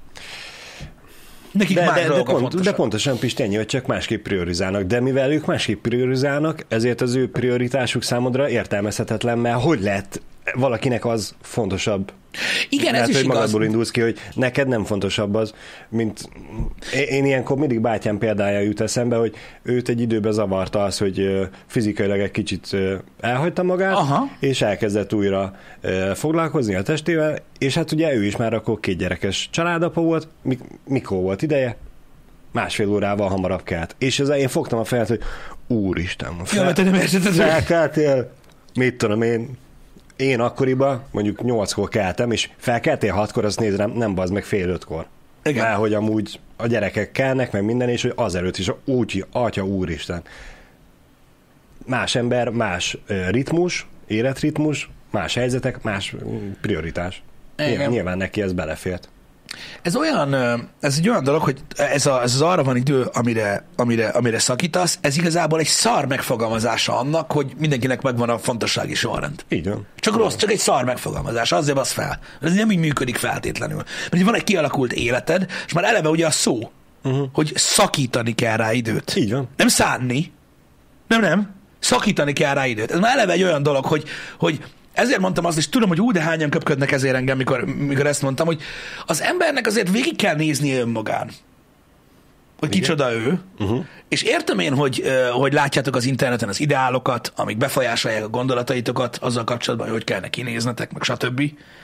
Nekik de, más de, de, pont, de pontosan Pisti, ennyi, hogy csak másképp priorizálnak, de mivel ők másképp priorizálnak, ezért az ő prioritásuk számodra értelmezhetetlen, mert hogy lehet valakinek az fontosabb? Igen, mert, ez is hogy igaz. magadból indulsz ki, hogy neked nem fontosabb az, mint én, én ilyenkor mindig bátyám példája jut eszembe, hogy őt egy időben zavarta az, hogy fizikailag egy kicsit elhagyta magát, aha. és elkezdett újra foglalkozni a testével, és hát ugye ő is már akkor két gyerekes családapa volt, mikor volt ideje? Másfél órával hamarabb kelt. És ezzel én fogtam a fejet, hogy úristen, fel, felkeltél, mit tudom én, én akkoriban mondjuk nyolckor keltem, és felkeltél hatkor, azt nézd, nem, nem bazd meg fél ötkor. Igen. Mert hogy amúgy a gyerekek kelnek, meg minden, és hogy azelőtt is úgy, atya úristen. Más ember, más ritmus, életritmus, más helyzetek, más prioritás. Igen. Nyilván neki ez belefért. Ez olyan, ez egy olyan dolog, hogy ez, a, ez az arra van idő, amire, amire, amire szakítasz, ez igazából egy szar megfogalmazása annak, hogy mindenkinek megvan a fontossági sorrend. Így van. Csak rossz, csak egy szar megfogalmazás, azért az fel. Ez nem így működik feltétlenül. Mert van egy kialakult életed, és már eleve ugye a szó, uh-huh. hogy szakítani kell rá időt. Így van. Nem szánni. Nem, nem. Szakítani kell rá időt. Ez már eleve egy olyan dolog, hogy, hogy ezért mondtam azt, és tudom, hogy ú, de hányan köpködnek ezért engem, mikor, mikor ezt mondtam, hogy az embernek azért végig kell néznie önmagán, hogy igen. kicsoda ő, uh-huh. és értem én, hogy, hogy látjátok az interneten az ideálokat, amik befolyásolják a gondolataitokat azzal kapcsolatban, hogy hogy kellene kinéznetek, meg stb.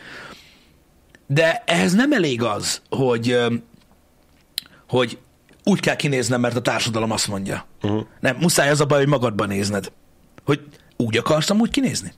De ehhez nem elég az, hogy, hogy úgy kell kinéznem, mert a társadalom azt mondja. Uh-huh. Nem, muszáj az a baj, hogy magadban nézned. Hogy úgy akarsz úgy kinézni.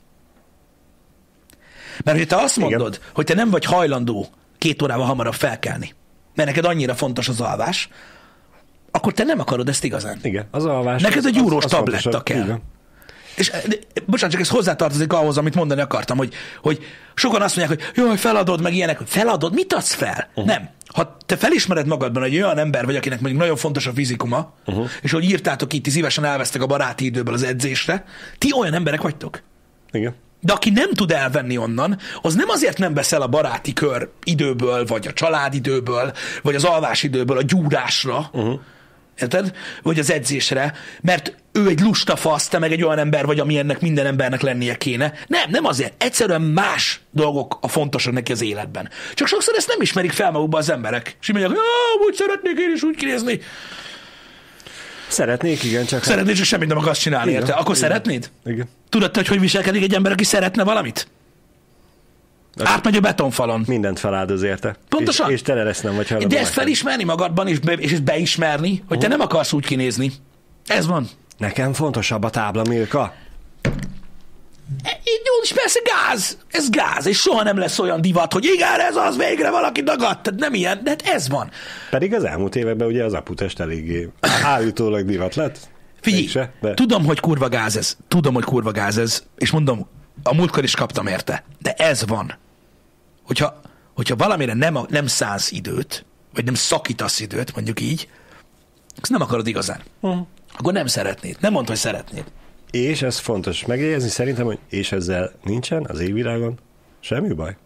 Mert hogyha te azt mondod, igen. hogy te nem vagy hajlandó két órával hamarabb felkelni, mert neked annyira fontos az alvás, akkor te nem akarod ezt igazán. Igen, az alvás. Neked egy eurós tabletta kell. Igen. És bocsánat, csak ez hozzátartozik ahhoz, amit mondani akartam, hogy, hogy sokan azt mondják, hogy jaj, feladod, meg ilyenek. Feladod? Mit adsz fel? Uh-huh. Nem. Ha te felismered magadban, hogy olyan ember vagy, akinek mondjuk nagyon fontos a fizikuma, uh-huh. és hogy írtátok itt, ti szívesen elvesztek a baráti időből az edzésre, ti olyan emberek vagytok. Igen. De aki nem tud elvenni onnan, az nem azért nem veszel a baráti kör időből, vagy a családidőből, vagy az alvásidőből a gyúrásra, uh-huh. érted? Vagy az edzésre, mert ő egy lusta fasz, te meg egy olyan ember vagy, ami ennek minden embernek lennie kéne. Nem, nem azért. Egyszerűen más dolgok a fontosak neki az életben. Csak sokszor ezt nem ismerik fel magukba az emberek. És így mondják, hogy úgy szeretnék én is úgy kinézni. Szeretnék, igen, csak... Szeretnéd, csak semmit nem akarsz csinálni, igen, érte? Akkor igen. Szeretnéd? Igen. Tudod, hogy hogy viselkedik egy ember, aki szeretne valamit? Átmegy a betonfalon. Mindent feláldoz érte. Pontosan. És, és tele lesz nem vagy hajlandó. De ezt felismerni magadban, és, be, és ezt beismerni, hogy te nem akarsz úgy kinézni. Ez van. Nekem fontosabb a tábla, Milka. Így jó, és persze gáz. Ez gáz, és soha nem lesz olyan divat, hogy igen, ez az, végre valaki dagadt. Tehát nem ilyen, de hát ez van. Pedig az elmúlt években ugye az aputest eléggé állítólag divat lett. Figyelj, se, de... tudom, hogy kurva gáz ez. Tudom, hogy kurva gáz ez, és mondom, a múltkor is kaptam érte. De ez van. Hogyha, hogyha valamire nem, nem szánsz időt, vagy nem szakítasz időt, mondjuk így, azt nem akarod igazán. Uh-huh. Akkor nem szeretnéd. Nem mondd, hogy szeretnéd. És ez fontos megjegyezni szerintem, hogy és ezzel nincsen az égvilágon semmi baj.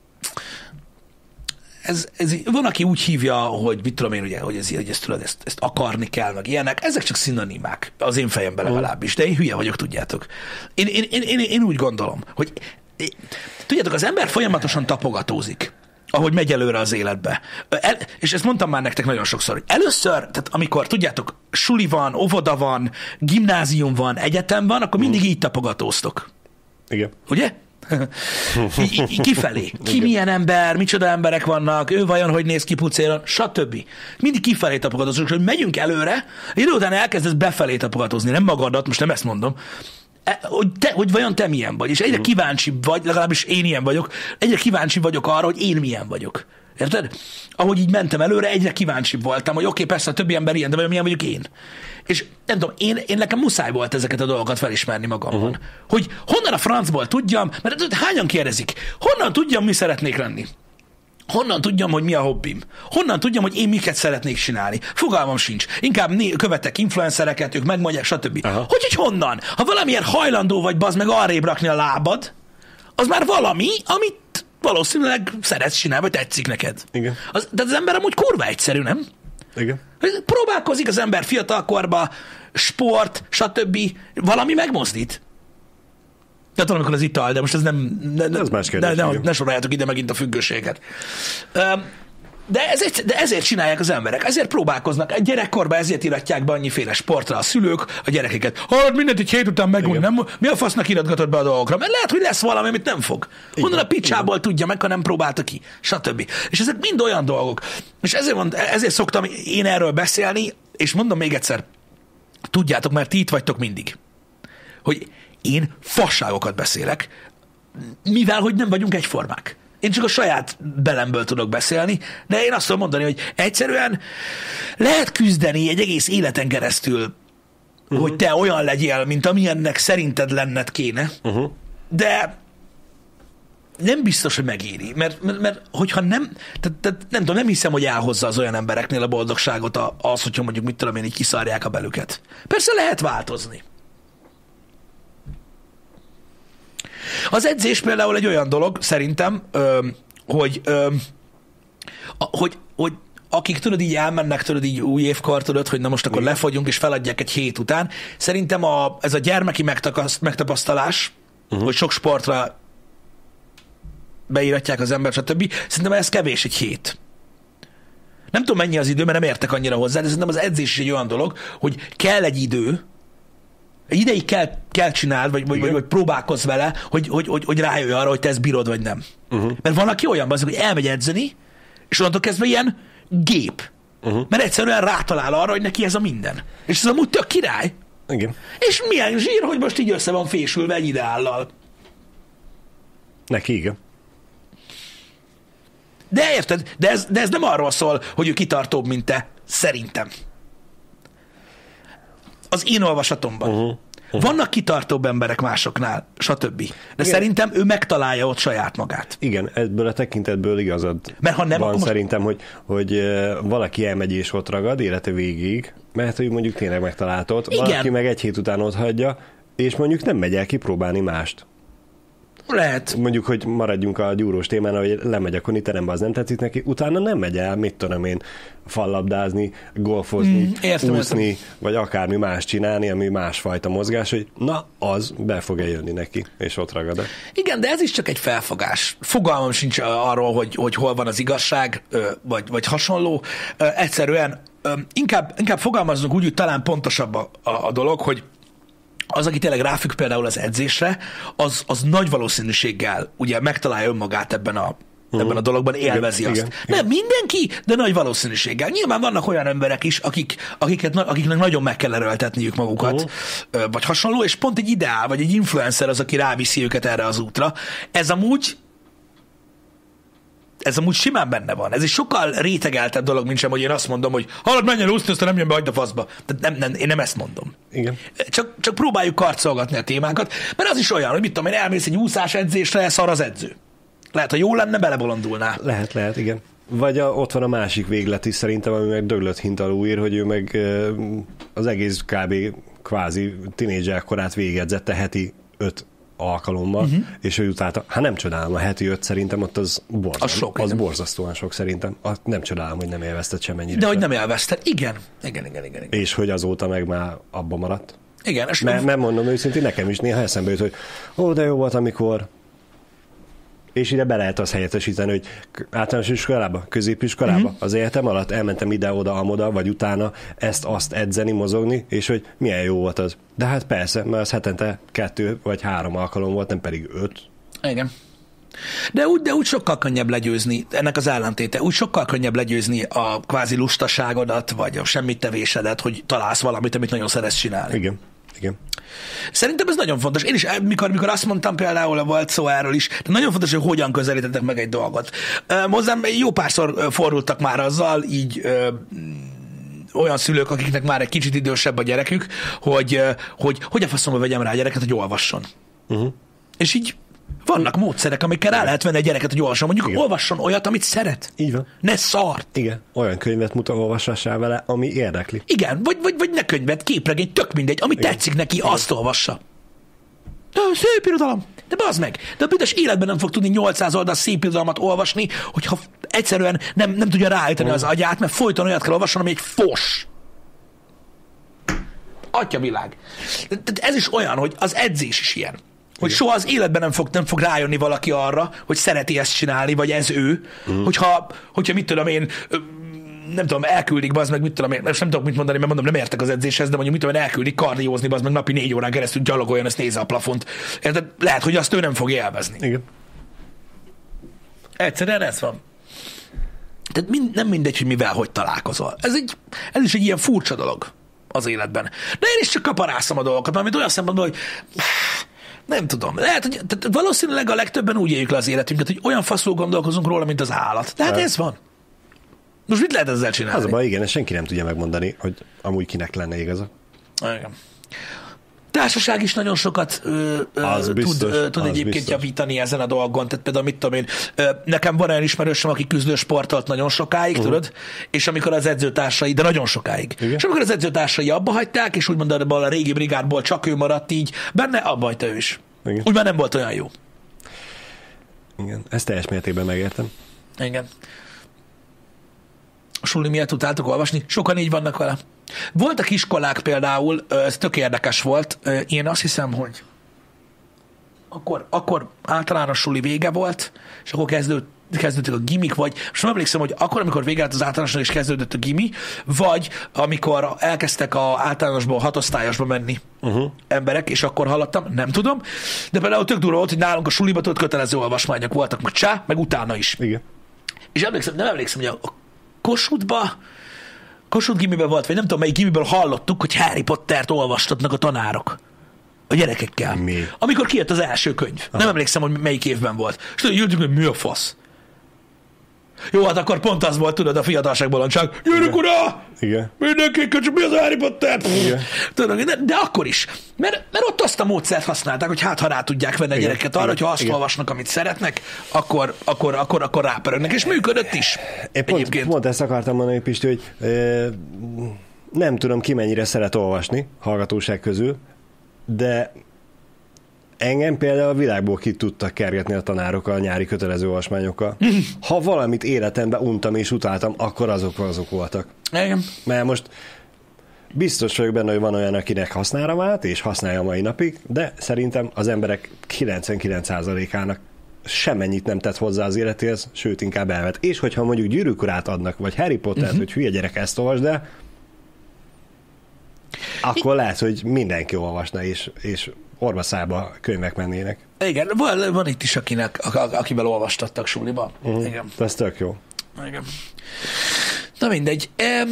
Ez, ez, van, aki úgy hívja, hogy mit tudom én, ugye, hogy, ez, hogy ezt, tudod, ezt, ezt akarni kell, meg ilyenek. Ezek csak szinonimák, az én fejemben legalábbis, de én hülye vagyok, tudjátok. Én, én, én, én, én úgy gondolom, hogy én, tudjátok, az ember folyamatosan tapogatózik, ahogy megy előre az életbe. El, és ezt mondtam már nektek nagyon sokszor, hogy először, tehát amikor, tudjátok, suli van, óvoda van, gimnázium van, egyetem van, akkor mindig így tapogatóztok. Igen. Ugye? Kifelé. Ki igen. Milyen ember, micsoda emberek vannak, ő vajon hogy néz ki pucéron, stb. Mindig kifelé tapogatózunk, hogy megyünk előre, idő után elkezdesz befelé tapogatózni, nem magadat, most nem ezt mondom, hogy, te, hogy vajon te milyen vagy, és egyre kíváncsi vagy, legalábbis én ilyen vagyok, egyre kíváncsi vagyok arra, hogy én milyen vagyok. Érted? Ahogy így mentem előre, egyre kíváncsi voltam, hogy oké, okay, persze a többi ember ilyen, de vajon milyen vagyok én. És nem tudom, én, én nekem muszáj volt ezeket a dolgokat felismerni magamban. Uh-huh. Hogy honnan a francból tudjam, mert hányan kérdezik, honnan tudjam, mi szeretnék lenni? Honnan tudjam, hogy mi a hobbim? Honnan tudjam, hogy én miket szeretnék csinálni? Fogalmam sincs. Inkább né- követek influencereket, ők megmondják, stb. Aha. Hogy, hogy honnan? Ha valamiért hajlandó vagy, bazd meg arrébb rakni a lábad, az már valami, amit valószínűleg szeretsz csinálni, vagy tetszik neked. Igen. Az, de az ember amúgy kurva egyszerű, nem? Igen. Próbálkozik az ember fiatalkorba, sport, stb. Valami megmozdít. De tudom, amikor az ital, de most ez nem... Ne, ne, ez más kérdés. Ne, ne, ne soroljátok ide megint a függőséget. De, ez, de ezért csinálják az emberek, ezért próbálkoznak. Egy gyerekkorban ezért iratják be annyiféle sportra a szülők, a gyerekeket. Hallod, mindent egy hét után megmond, nem? Mi a fasznak iratgatod be a dolgokra? Mert lehet, hogy lesz valami, amit nem fog. Honnan a picsából igen. Tudja meg, ha nem próbálta ki, stb. És ezek mind olyan dolgok. És ezért, mond, ezért szoktam én erről beszélni, és mondom még egyszer, tudjátok, mert ti itt vagytok mindig, hogy én fasságokat beszélek, mivel, hogy nem vagyunk egyformák. Én csak a saját belemből tudok beszélni, de én azt tudom mondani, hogy egyszerűen lehet küzdeni egy egész életen keresztül, uh-huh. hogy te olyan legyél, mint amilyennek szerinted lenned kéne, uh-huh. de nem biztos, hogy megéri, mert, mert, mert hogyha nem, tehát, tehát nem tudom, nem hiszem, hogy elhozza az olyan embereknél a boldogságot az, hogyha mondjuk mit tudom én, így kiszárják a belüket. Persze lehet változni. Az edzés például egy olyan dolog, szerintem, ö, hogy, ö, hogy, hogy akik tudod így elmennek, tudod így új évkor, tudod, hogy na most akkor lefagyunk és feladják egy hét után. Szerintem a, ez a gyermeki megtapasztalás, uh-huh. hogy sok sportra beíratják az ember, stb. Szerintem ez kevés egy hét. Nem tudom mennyi az idő, mert nem értek annyira hozzá, de szerintem az edzés is egy olyan dolog, hogy kell egy idő, egy ideig kell, kell csináld, vagy, vagy, vagy próbálkozz vele, hogy, hogy, hogy, hogy rájöjj arra, hogy te ezt bírod, vagy nem. Uh-huh. Mert van, aki olyan, az, hogy elmegy edzeni, és onnantól kezdve ilyen gép. Uh-huh. Mert egyszerűen rátalál arra, hogy neki ez a minden. És ez amúgy tök király. Igen. És milyen zsír, hogy most így össze van fésülve egy ideállal. Neki igen. De érted? De ez, de ez nem arról szól, hogy ő kitartóbb, mint te. Szerintem. Az én olvasatomban. Uh-huh. Uh-huh. Vannak kitartóbb emberek másoknál, stb. De igen. Szerintem ő megtalálja ott saját magát. Igen, ebből a tekintetből igazad mert ha nem, van most... szerintem, hogy, hogy valaki elmegy és ott ragad élete végig, mert hogy mondjuk tényleg megtalálta ott, igen. Valaki meg egy hét után ott hagyja, és mondjuk nem megy el kipróbálni mást. Lehet. Mondjuk, hogy maradjunk a gyúrós témán, hogy lemegy a koniterembe, az nem tetszik neki, utána nem megy el, mit tudom én, fallabdázni, golfozni, mm, értem, úszni, értem. Vagy akármi más csinálni, ami másfajta mozgás, hogy na, az be fog eljönni neki, és ott ragad. Igen, de ez is csak egy felfogás. Fogalmam sincs arról, hogy, hogy hol van az igazság, vagy, vagy hasonló. Egyszerűen inkább, inkább fogalmazzunk úgy, hogy talán pontosabb a, a, a dolog, hogy az, aki tényleg ráfügg például az edzésre, az, az nagy valószínűséggel ugye megtalálja önmagát ebben a, uh-huh. ebben a dologban, élvezi igen, azt. Igen, Nem igen. mindenki, de nagy valószínűséggel. Nyilván vannak olyan emberek is, akik, akiket, akiknek nagyon meg kell erőltetniük magukat, uh-huh. vagy hasonló, és pont egy ideál, vagy egy influencer az, aki ráviszi őket erre az útra. Ez amúgy ez amúgy simán benne van. Ez egy sokkal rétegeltebb dolog, mint sem, hogy én azt mondom, hogy hallod, menj el úszni, aztán nem jön be, hagyd a faszba. Tehát nem, nem, én nem ezt mondom. Igen. Csak, csak próbáljuk karcolgatni a témákat, mert az is olyan, hogy mit tudom én, elmész egy úszás edzésre, szar az edző. Lehet, ha jó lenne, belebolondulnál. Lehet, lehet, igen. Vagy a, ott van a másik véglet is szerintem, ami meg döglött hintalú ír, hogy ő meg az egész kb. Kvázi tinédzser korát végedzette heti öt alkalommal, uh-huh. és ő utálta, hát nem csodálom, a heti öt szerintem ott az, borzal, az, sok, az borzasztóan sok szerintem. Nem csodálom, hogy nem élvezted semmennyire. De hogy nem élvezted, igen. Igen, igen, igen, igen. És hogy azóta meg már abba maradt. Igen. És Mert nem mondom őszintén, nekem is néha eszembe jut, hogy ó, de jó volt, amikor és ide be lehet azt helyettesíteni, hogy általános iskolába, középiskolába, uh-huh. az életem alatt elmentem ide-oda, amoda, vagy utána ezt-azt edzeni, mozogni, és hogy milyen jó volt az. De hát persze, mert az hetente kettő vagy három alkalom volt, nem pedig öt. Igen. De úgy, de úgy sokkal könnyebb legyőzni, ennek az ellentéte, úgy sokkal könnyebb legyőzni a kvázi lustaságodat, vagy a semmittevésedet, hogy találsz valamit, amit nagyon szeretsz csinálni. Igen. Igen. Szerintem ez nagyon fontos. Én is, mikor, mikor azt mondtam például, volt szó erről is, de nagyon fontos, hogy hogyan közelítetek meg egy dolgot. Hozzám jó párszor fordultak már azzal, így ö, olyan szülők, akiknek már egy kicsit idősebb a gyerekük, hogy hogy, hogy a faszomba vegyem rá a gyereket, hogy olvasson. Uh-huh. És így vannak módszerek, amikkel rá lehet venni a gyereket, hogy olvasson. Mondjuk igen. olvasson olyat, amit szeret. Így van. Ne szart. Igen. Olyan könyvet mutat, olvassál vele, ami érdekli. Igen. Vagy, vagy, vagy ne könyvet, képregény, tök mindegy. Ami igen. tetszik neki, igen. azt olvassa. De szép irodalom. De bazd meg. De a büdös életben nem fog tudni nyolcszáz oldal szép irodalmat olvasni, hogyha egyszerűen nem, nem tudja ráállítani az agyát, mert folyton olyat kell olvasson, ami egy fos. Atyavilág. Ez is olyan, hogy az edzés is ilyen. Hogy soha az életben nem fog, nem fog rájönni valaki arra, hogy szereti ezt csinálni, vagy ez ő, mm. hogyha, hogyha mit tudom én, nem tudom, elküldik, bazd meg, mit tudom én, most nem tudok mit mondani, mert mondom, nem értek az edzéshez, de mondjuk mit tudom én, elküldik kardiózni, bazd meg napi négy órán keresztül gyalogoljon, ezt nézze a plafont. Érted? Lehet, hogy azt ő nem fogja élvezni. Igen. Egyszerűen ez van. Tehát mind, nem mindegy, hogy mivel, hogy találkozol. Ez, egy, ez is egy ilyen furcsa dolog az életben. De én is csak kaparászom a dolgokat, mert olyan szempontból, hogy nem tudom. Lehet, hogy tehát valószínűleg a legtöbben úgy éljük le az életünket, hogy olyan faszul gondolkozunk róla, mint az állat. Tehát ez van. Most mit lehet ezzel csinálni? Az a baj, igen, ezt senki nem tudja megmondani, hogy amúgy kinek lenne igaza. Igen. Társaság is nagyon sokat ö, ö, biztos, tud, ö, tud egyébként biztos. javítani ezen a dolgon. Tehát például, mit tudom én, ö, nekem van olyan ismerősöm, aki küzdő sportolt nagyon sokáig, uh-huh. tudod, és amikor az edzőtársai, de nagyon sokáig, igen. és amikor az edzőtársai abba hagyták, és úgymond abban a régi brigádból csak ő maradt így, benne abba hagyta ő is. Igen. Úgy már nem volt olyan jó. Igen, ezt teljes mértékben megértem. Igen. A suli miatt utáltuk olvasni, sokan így vannak vele. Voltak iskolák például, ez tök érdekes volt, én azt hiszem, hogy akkor, akkor általános suli vége volt, és akkor kezdődött, kezdődtek a gimik, vagy most nem emlékszem, hogy akkor, amikor vége lett az általánosnak, és kezdődött a gimi, vagy amikor elkezdtek a általánosból hatosztályosba menni uh-huh. emberek, és akkor hallottam, nem tudom, de például tök durva volt, hogy nálunk a suliba tudott kötelező olvasmányok voltak, meg csá, meg utána is. Igen. És emlékszem, nem emlékszem, hogy a Kossuthba, Kossuth gimiben volt, vagy nem tudom, melyik gimiből hallottuk, hogy Harry Pottert olvastatnak a tanárok a gyerekekkel. Mi? Amikor kijött az első könyv. Aha. Nem emlékszem, hogy melyik évben volt. És tudod, jöttünk, hogy mi a fasz? Jó, hát akkor pont az volt, tudod, a fiatalság bolondság. Gyerünk ura! Igen. Mindenki köcsön, mi az a Harry Potter? Igen. Tudod, de, de akkor is. Mert, mert ott azt a módszert használták, hogy hát ha rá tudják venni a gyereket arra, hogy ha azt igen. olvasnak, amit szeretnek, akkor, akkor, akkor, akkor rápörögnek. És működött is. Én pont, pont ezt akartam mondani, Pisti, hogy e, nem tudom ki mennyire szeret olvasni hallgatóság közül, de engem például a világból ki tudtak kergetni a tanárok a nyári kötelező olvasmányokkal. Ha valamit életemben untam és utáltam, akkor azok azok voltak. Igen. Mert most biztos vagyok benne, hogy van olyan, akinek hasznára vált, és használja a mai napig, de szerintem az emberek kilencvenkilenc százalékának semmennyit nem tett hozzá az életéhez, sőt, inkább elvet. És hogyha mondjuk Gyűrűk urát adnak, vagy Harry Pottert, uh-huh. hogy hülye gyerek, ezt olvasd, de akkor lehet, hogy mindenki olvasna, és, és orvaszába könyvek mennének. Igen, van, van itt is, akinek, akivel olvastattak suliban. Uh-huh. Igen. Ez tök jó. Igen. Na mindegy.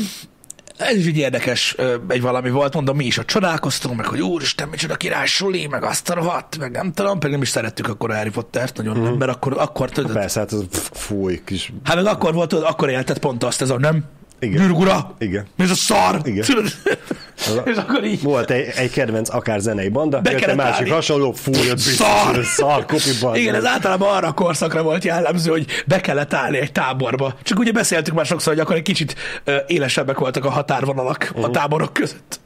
Ez is egy érdekes egy valami volt, mondom, mi is ott csodálkoztunk, meg hogy úristen, micsoda király suli, meg azt a rohadt, meg nem tudom, pedig nem is szerettük akkor a Harry Pottert, nagyon nem, mert akkor, akkor tudod... Persze, hát az fúj kis... Hát meg akkor volt, tudod, akkor élted pont azt, ez a nem? Igen. Bürgura! Igen. Ez a szar! Igen. És akkor így... Volt egy, egy kedvenc akár zenei banda, jött egy másik állni. Hasonló, fújott biztos, szar! szar kopiban. Igen, ez általában arra a korszakra volt jellemző, hogy be kellett állni egy táborba. Csak ugye beszéltük már sokszor, hogy akkor egy kicsit uh, élesebbek voltak a határvonalak uh-huh. a táborok között.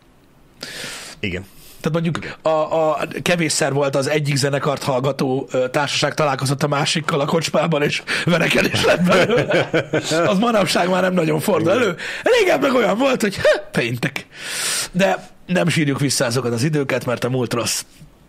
Igen. Tehát mondjuk a, a kevésszer volt az egyik zenekart hallgató társaság találkozott a másikkal a kocsmában, és verekedés lett belőle. Az manapság már nem nagyon fordul elő. Régen meg olyan volt, hogy ha, péntek. De nem sírjuk vissza azokat az időket, mert a múlt rossz.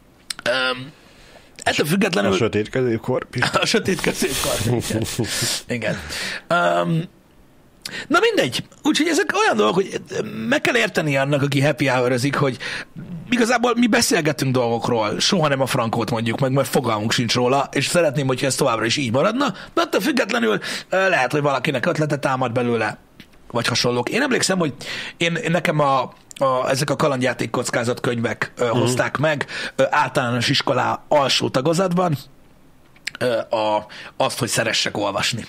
Um, ettől függetlenül... A sötét középkor. A sötét középkor. Igen. Igen. Um, Na mindegy. Úgyhogy ezek olyan dolgok, hogy meg kell érteni annak, aki happy hour-özik, hogy igazából mi beszélgetünk dolgokról, soha nem a frankót mondjuk meg, mert fogalmunk sincs róla, és szeretném, hogyha ez továbbra is így maradna, de attól függetlenül lehet, hogy valakinek ötlete támad belőle, vagy hasonlók. Én emlékszem, hogy én, nekem a, a, ezek a kalandjáték kockázat könyvek uh, hozták uh-huh. meg uh, általános iskolá alsó tagozatban uh, a, azt, hogy szeressek olvasni.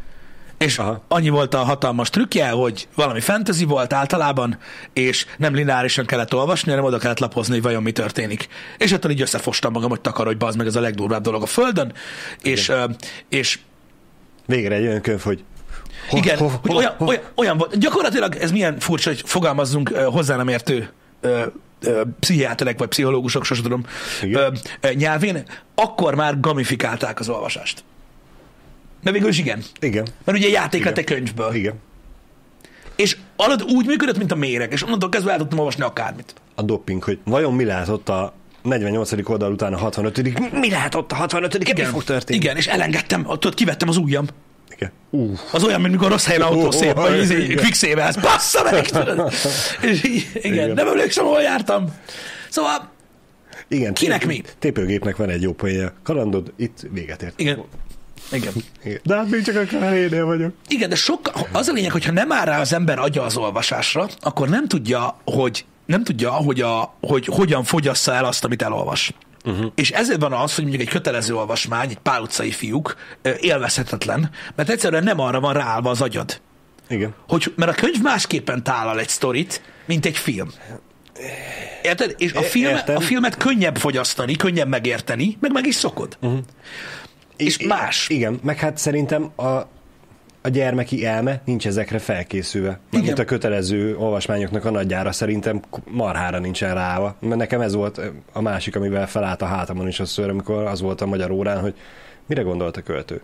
És aha. annyi volt a hatalmas trükkje, hogy valami fantasy volt általában, és nem lineárisan kellett olvasni, hanem oda kellett lapozni, hogy vajon mi történik. És ettől így összefostam magam, hogy takar, hogy bazd meg, ez a legdurvább dolog a Földön, és, uh, és végre egy olyan könyv, hogy ho, igen, ho, ho, hogy olyan, ho. Olyan, olyan volt. Gyakorlatilag ez milyen furcsa, hogy fogalmazzunk uh, hozzá nem értő uh, uh, pszichiáterek vagy pszichológusok, sosem tudom, uh, uh, nyelvén, akkor már gamifikálták az olvasást. De végül is igen. Igen. Mert ugye játék lett egy könyvből. Igen. És alatt úgy működött, mint a méreg, és onnantól kezdve el tudtam olvasni akármit. A dopping, hogy vajon mi lehet ott a negyvennyolcadik oldal után a hatvanötödik Mi lehet ott a hatvanötödik Mi fog történni? Igen, és elengedtem, ott kivettem az ujjam. Igen. Uh. Az olyan, mint mikor rossz helyen autószép, uh, vagy uh, quicksévelsz. Bassza meg! És így, igen, igen, nem emlékszem, hol jártam. Szóval, igen, kinek mi? Tépőgépnek van egy jó poénja. Kalandod, itt véget ért. Igen. Igen. Igen. De hát még csak a kárénél vagyok. Igen, de sokkal, az a lényeg, hogyha nem áll rá az ember agya az olvasásra, akkor nem tudja, hogy, nem tudja, hogy, a, hogy hogyan fogyassza el azt, amit elolvas. Uh-huh. És ezért van az, hogy mondjuk egy kötelező olvasmány, egy Pál utcai fiúk élvezhetetlen, mert egyszerűen nem arra van ráállva az agyad. Igen. Hogy, mert a könyv másképpen tálal egy sztorit, mint egy film. Érted? És a, film, a filmet könnyebb fogyasztani, könnyebb megérteni, meg meg is szokod. Uh-huh. És más. Igen, meg hát szerintem a, a gyermeki elme nincs ezekre felkészülve. Mert a kötelező olvasmányoknak a nagyjára szerintem marhára nincsen ráva. Mert nekem ez volt a másik, amivel felállt a hátamon is a szőr, amikor az volt a magyar órán, hogy mire gondolt a költő?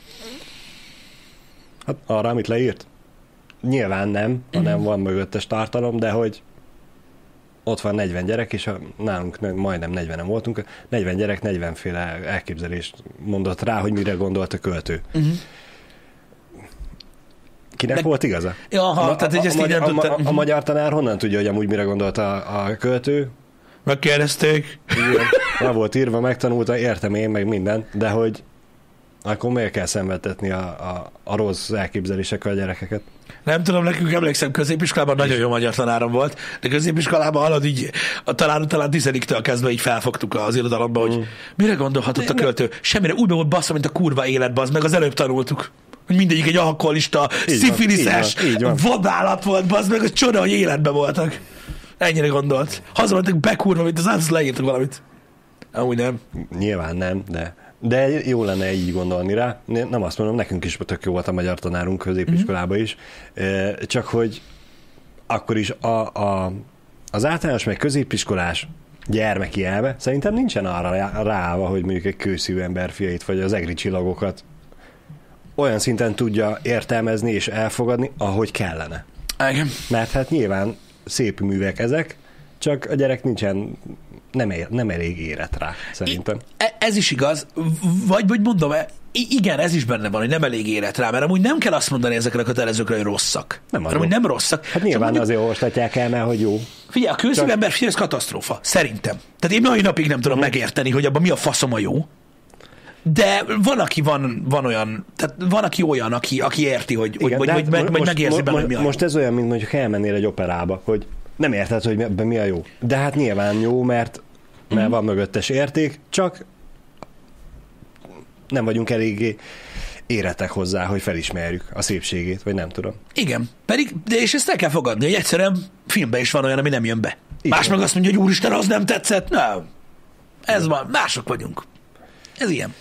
Hát arra, amit leírt? Nyilván nem, hanem van mögöttes tartalom, de hogy ott van negyven gyerek, és a, nálunk majdnem negyvenen voltunk, negyven gyerek negyvenféle elképzelést mondott rá, hogy mire gondolt a költő. Uh-huh. Kinek de... volt igaza? Ja, ha, a, tehát, a, a, a, a, a, a magyar tanár honnan tudja, hogy amúgy mire gondolt a, a költő? Megkérdezték. Igen, már volt írva, megtanulta, értem én, meg minden, de hogy akkor miért kell szenvedtetni a, a, a rossz elképzelésekkel a gyerekeket? Nem tudom, nekünk emlékszem, középiskolában nagyon jó magyar tanárom volt, de középiskolában halad így, talán, talán tizediktől kezdve így felfogtuk az irodalomba, hogy mm. mire gondolhatott a költő? Semmire, úgy be volt bassza, mint a kurva életben, az meg az előbb tanultuk. Hogy mindegyik egy alkoholista, szifiliszes vadállat volt, bazd meg, az csoda, hogy életben voltak. Ennyire gondolt. Hazamentek bekurva, mint az állat, leírtak valamit. Amúgy nem. Nyilván nem, de... De jó lenne így gondolni rá. Nem azt mondom, nekünk is tök jó volt a magyar tanárunk középiskolában is, csak hogy akkor is a, a, az általános meg középiskolás gyermeki elme szerintem nincsen arra ráállva, hogy mondjuk egy kőszívű ember fiait, vagy az egri csillagokat olyan szinten tudja értelmezni és elfogadni, ahogy kellene. Igen. Mert hát nyilván szép művek ezek, csak a gyerek nincsen, nem, ér, nem elég érett rá, szerintem. Ez is igaz, vagy, vagy mondom, igen, ez is benne van, hogy nem elég érett rá, mert amúgy nem kell azt mondani ezekre a kötelezőkre, hogy rosszak. Nem, hanem, hogy nem rosszak. Hát nyilván mondjuk, azért olvastatják el, mert hogy jó. Figyelj, a kőszívember, figyelj, ez katasztrófa. Szerintem. Tehát én mai napig nem tudom hmm. megérteni, hogy abban mi a faszom a jó. De van, aki van, van olyan, tehát van, aki olyan, aki, aki érti, hogy, igen, hogy, hogy, meg, most, megérzi benne, hogy mi a Most jó. Ez olyan, mint mondjuk elmennél egy operába, hogy nem érted, hogy mi, mi a jó. De hát nyilván jó, mert, mert hmm. van mögöttes érték, csak nem vagyunk eléggé éretek hozzá, hogy felismerjük a szépségét, vagy nem tudom. Igen, pedig, de és ezt el kell fogadni, hogy egyszerűen filmben is van olyan, ami nem jön be. Igen. Más meg azt mondja, hogy úristen, az nem tetszett. Nem. Ez Igen. van, mások vagyunk. Ez ilyen.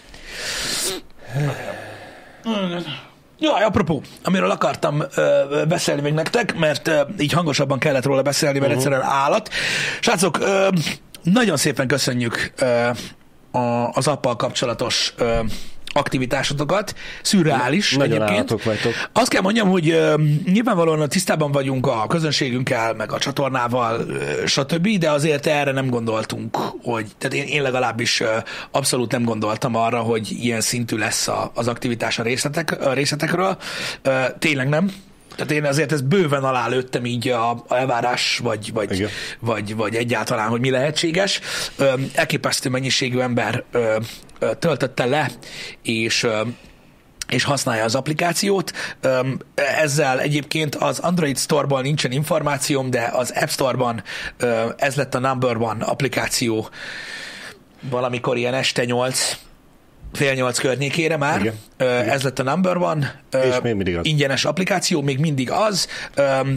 Jaj, apropó, amiről akartam ö, beszélni még nektek, mert ö, így hangosabban kellett róla beszélni, mert uh-huh. egyszerűen állat. Srácok, ö, nagyon szépen köszönjük ö, a, az appal kapcsolatos ö, aktivitásotokat. Szürreális egyébként. Azt kell mondjam, hogy uh, nyilvánvalóan tisztában vagyunk a közönségünkkel, meg a csatornával, uh, stb., de azért erre nem gondoltunk, hogy, tehát én, én legalábbis uh, abszolút nem gondoltam arra, hogy ilyen szintű lesz a, az aktivitás a, részletek, a részletekről. Uh, tényleg nem. Tehát én azért ezt bőven alá lőttem így a, a elvárás, vagy, vagy, vagy, vagy egyáltalán, hogy mi lehetséges. Ö, elképesztő mennyiségű ember ö, ö, töltötte le, és, ö, és használja az applikációt. Ö, ezzel egyébként az Android Store-ban nincsen információm, de az App Store-ban ö, ez lett a number one applikáció valamikor ilyen este nyolc fél nyolc környékére már. Igen. Uh, Igen. Ez lett a number one. Uh, és még mindig az. Ingyenes applikáció, még mindig az. Um,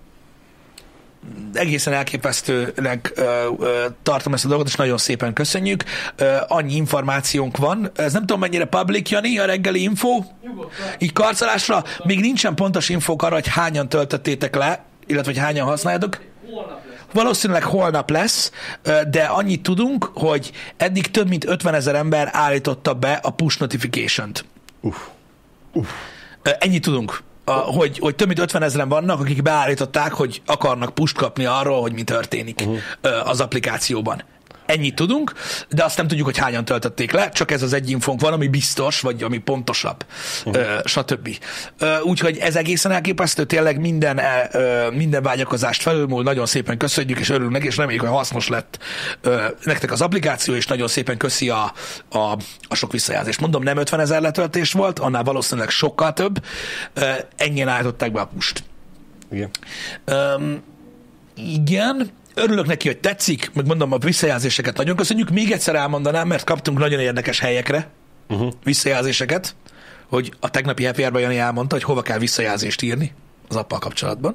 egészen elképesztőnek uh, uh, tartom ezt a dolgot, és nagyon szépen köszönjük. Uh, annyi információnk van. Ez nem tudom, mennyire public, Jani, a reggeli info. Nyugodtan. Így karcolásra. Még nincsen pontos infók arra, hogy hányan töltöttétek le, illetve hogy hányan használjátok. Valószínűleg holnap lesz, de annyit tudunk, hogy eddig több mint ötvenezer ember állította be a push notification-t. Uff. Uff. Ennyit tudunk, hogy, hogy több mint ötvenezeren vannak, akik beállították, hogy akarnak pusht kapni arról, hogy mi történik uh-huh. az applikációban. Ennyit tudunk, de azt nem tudjuk, hogy hányan töltötték le, csak ez az egy infónk van, ami biztos, vagy ami pontosabb, uh-huh. uh, stb. Uh, úgyhogy ez egészen elképesztő, tényleg minden, uh, minden vágyakozást felülmúl, nagyon szépen köszönjük, és örülünk, és reméljük, hogy hasznos lett uh, nektek az applikáció, és nagyon szépen köszi a, a, a sok visszajelzést. Mondom, nem ötvenezer letöltés volt, annál valószínűleg sokkal több, uh, ennyien állították be a pusht. Igen. Um, igen, örülök neki, hogy tetszik, meg mondom, a visszajelzéseket nagyon köszönjük. Még egyszer elmondanám, mert kaptunk nagyon érdekes helyekre uh-huh. visszajelzéseket, hogy a tegnapi Happy Hour-ban Jani elmondta, hogy hova kell visszajelzést írni az appal kapcsolatban.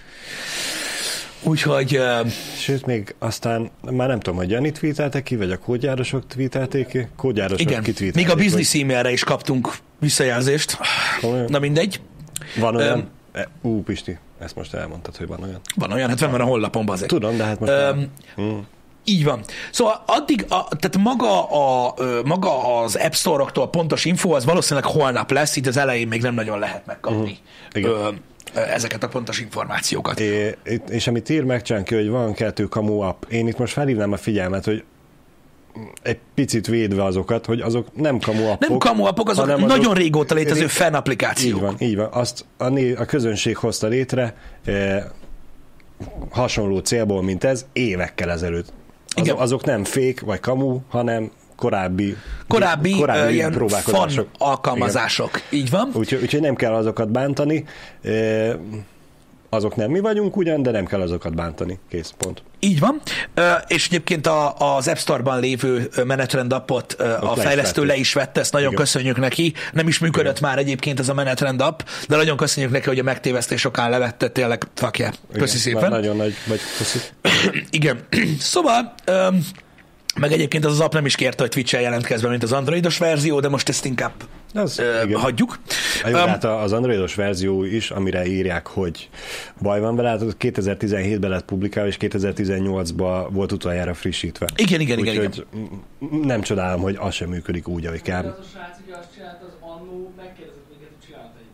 Úgyhogy... Uh... Sőt, még aztán már nem tudom, hogy Jani tweetelte ki, vagy a kódjárosok tweetelték ki. Kódjárosok igen, kitweetelték. még a business vagy... e-mailre is kaptunk visszajelzést. Olyan. Na mindegy. Van olyan? Um, Ú, Pisti, ezt most elmondtad, hogy van olyan. Van olyan, hát van a honlapomban azért. Tudom, de hát most... Um, hmm. Így van. Szóval addig, a, tehát maga, a, maga az App Store-októl pontos info, az valószínűleg holnap lesz, itt az elején még nem nagyon lehet megkapni uh-huh. ezeket a pontos információkat. É, és amit ír meg Csanki, hogy van kettő kamu app, én itt most felhívnám a figyelmet, hogy egy picit védve azokat, hogy azok nem kamu appok. Nem kamu appok, azok nagyon azok régóta létező ré... fan applikációk. Így van, így van. Azt a, né... a közönség hozta létre eh, hasonló célból, mint ez, évekkel ezelőtt. Az, azok nem fake vagy kamu, hanem korábbi korábbi, korábbi ilyen próbálkozások. Fan alkalmazások. Igen. Így van. Úgyhogy úgy, nem kell azokat bántani. Eh, azok nem mi vagyunk ugyan, de nem kell azokat bántani. Kész, pont. Így van, és egyébként a, az App Store-ban lévő menetrend appot a fejlesztő le is vette, ezt nagyon Igen. köszönjük neki. Nem is működött Igen. már egyébként ez a menetrend app, de nagyon köszönjük neki, hogy a megtévesztés okán levette, tényleg fuck yeah. Köszi Igen. szépen. Nagyon nagy vagy, köszi. Igen. Szóval... Um, meg egyébként az az app nem is kérte, hogy Twitch-el jelentkezve, mint az androidos verzió, de most ezt inkább az, uh, hagyjuk. A jó, um, hát az androidos verzió is, amire írják, hogy baj van vele, hát kétezer-tizenhétben lett publikálva, és kétezer-tizennyolcban volt utoljára frissítve. Igen, igen, igen, igen. Nem csodálom, hogy az sem működik úgy, ahogy kell. Az a srác ugye azt csinált, az annó megkérdezett minket, hogy csinálta egy ilyet.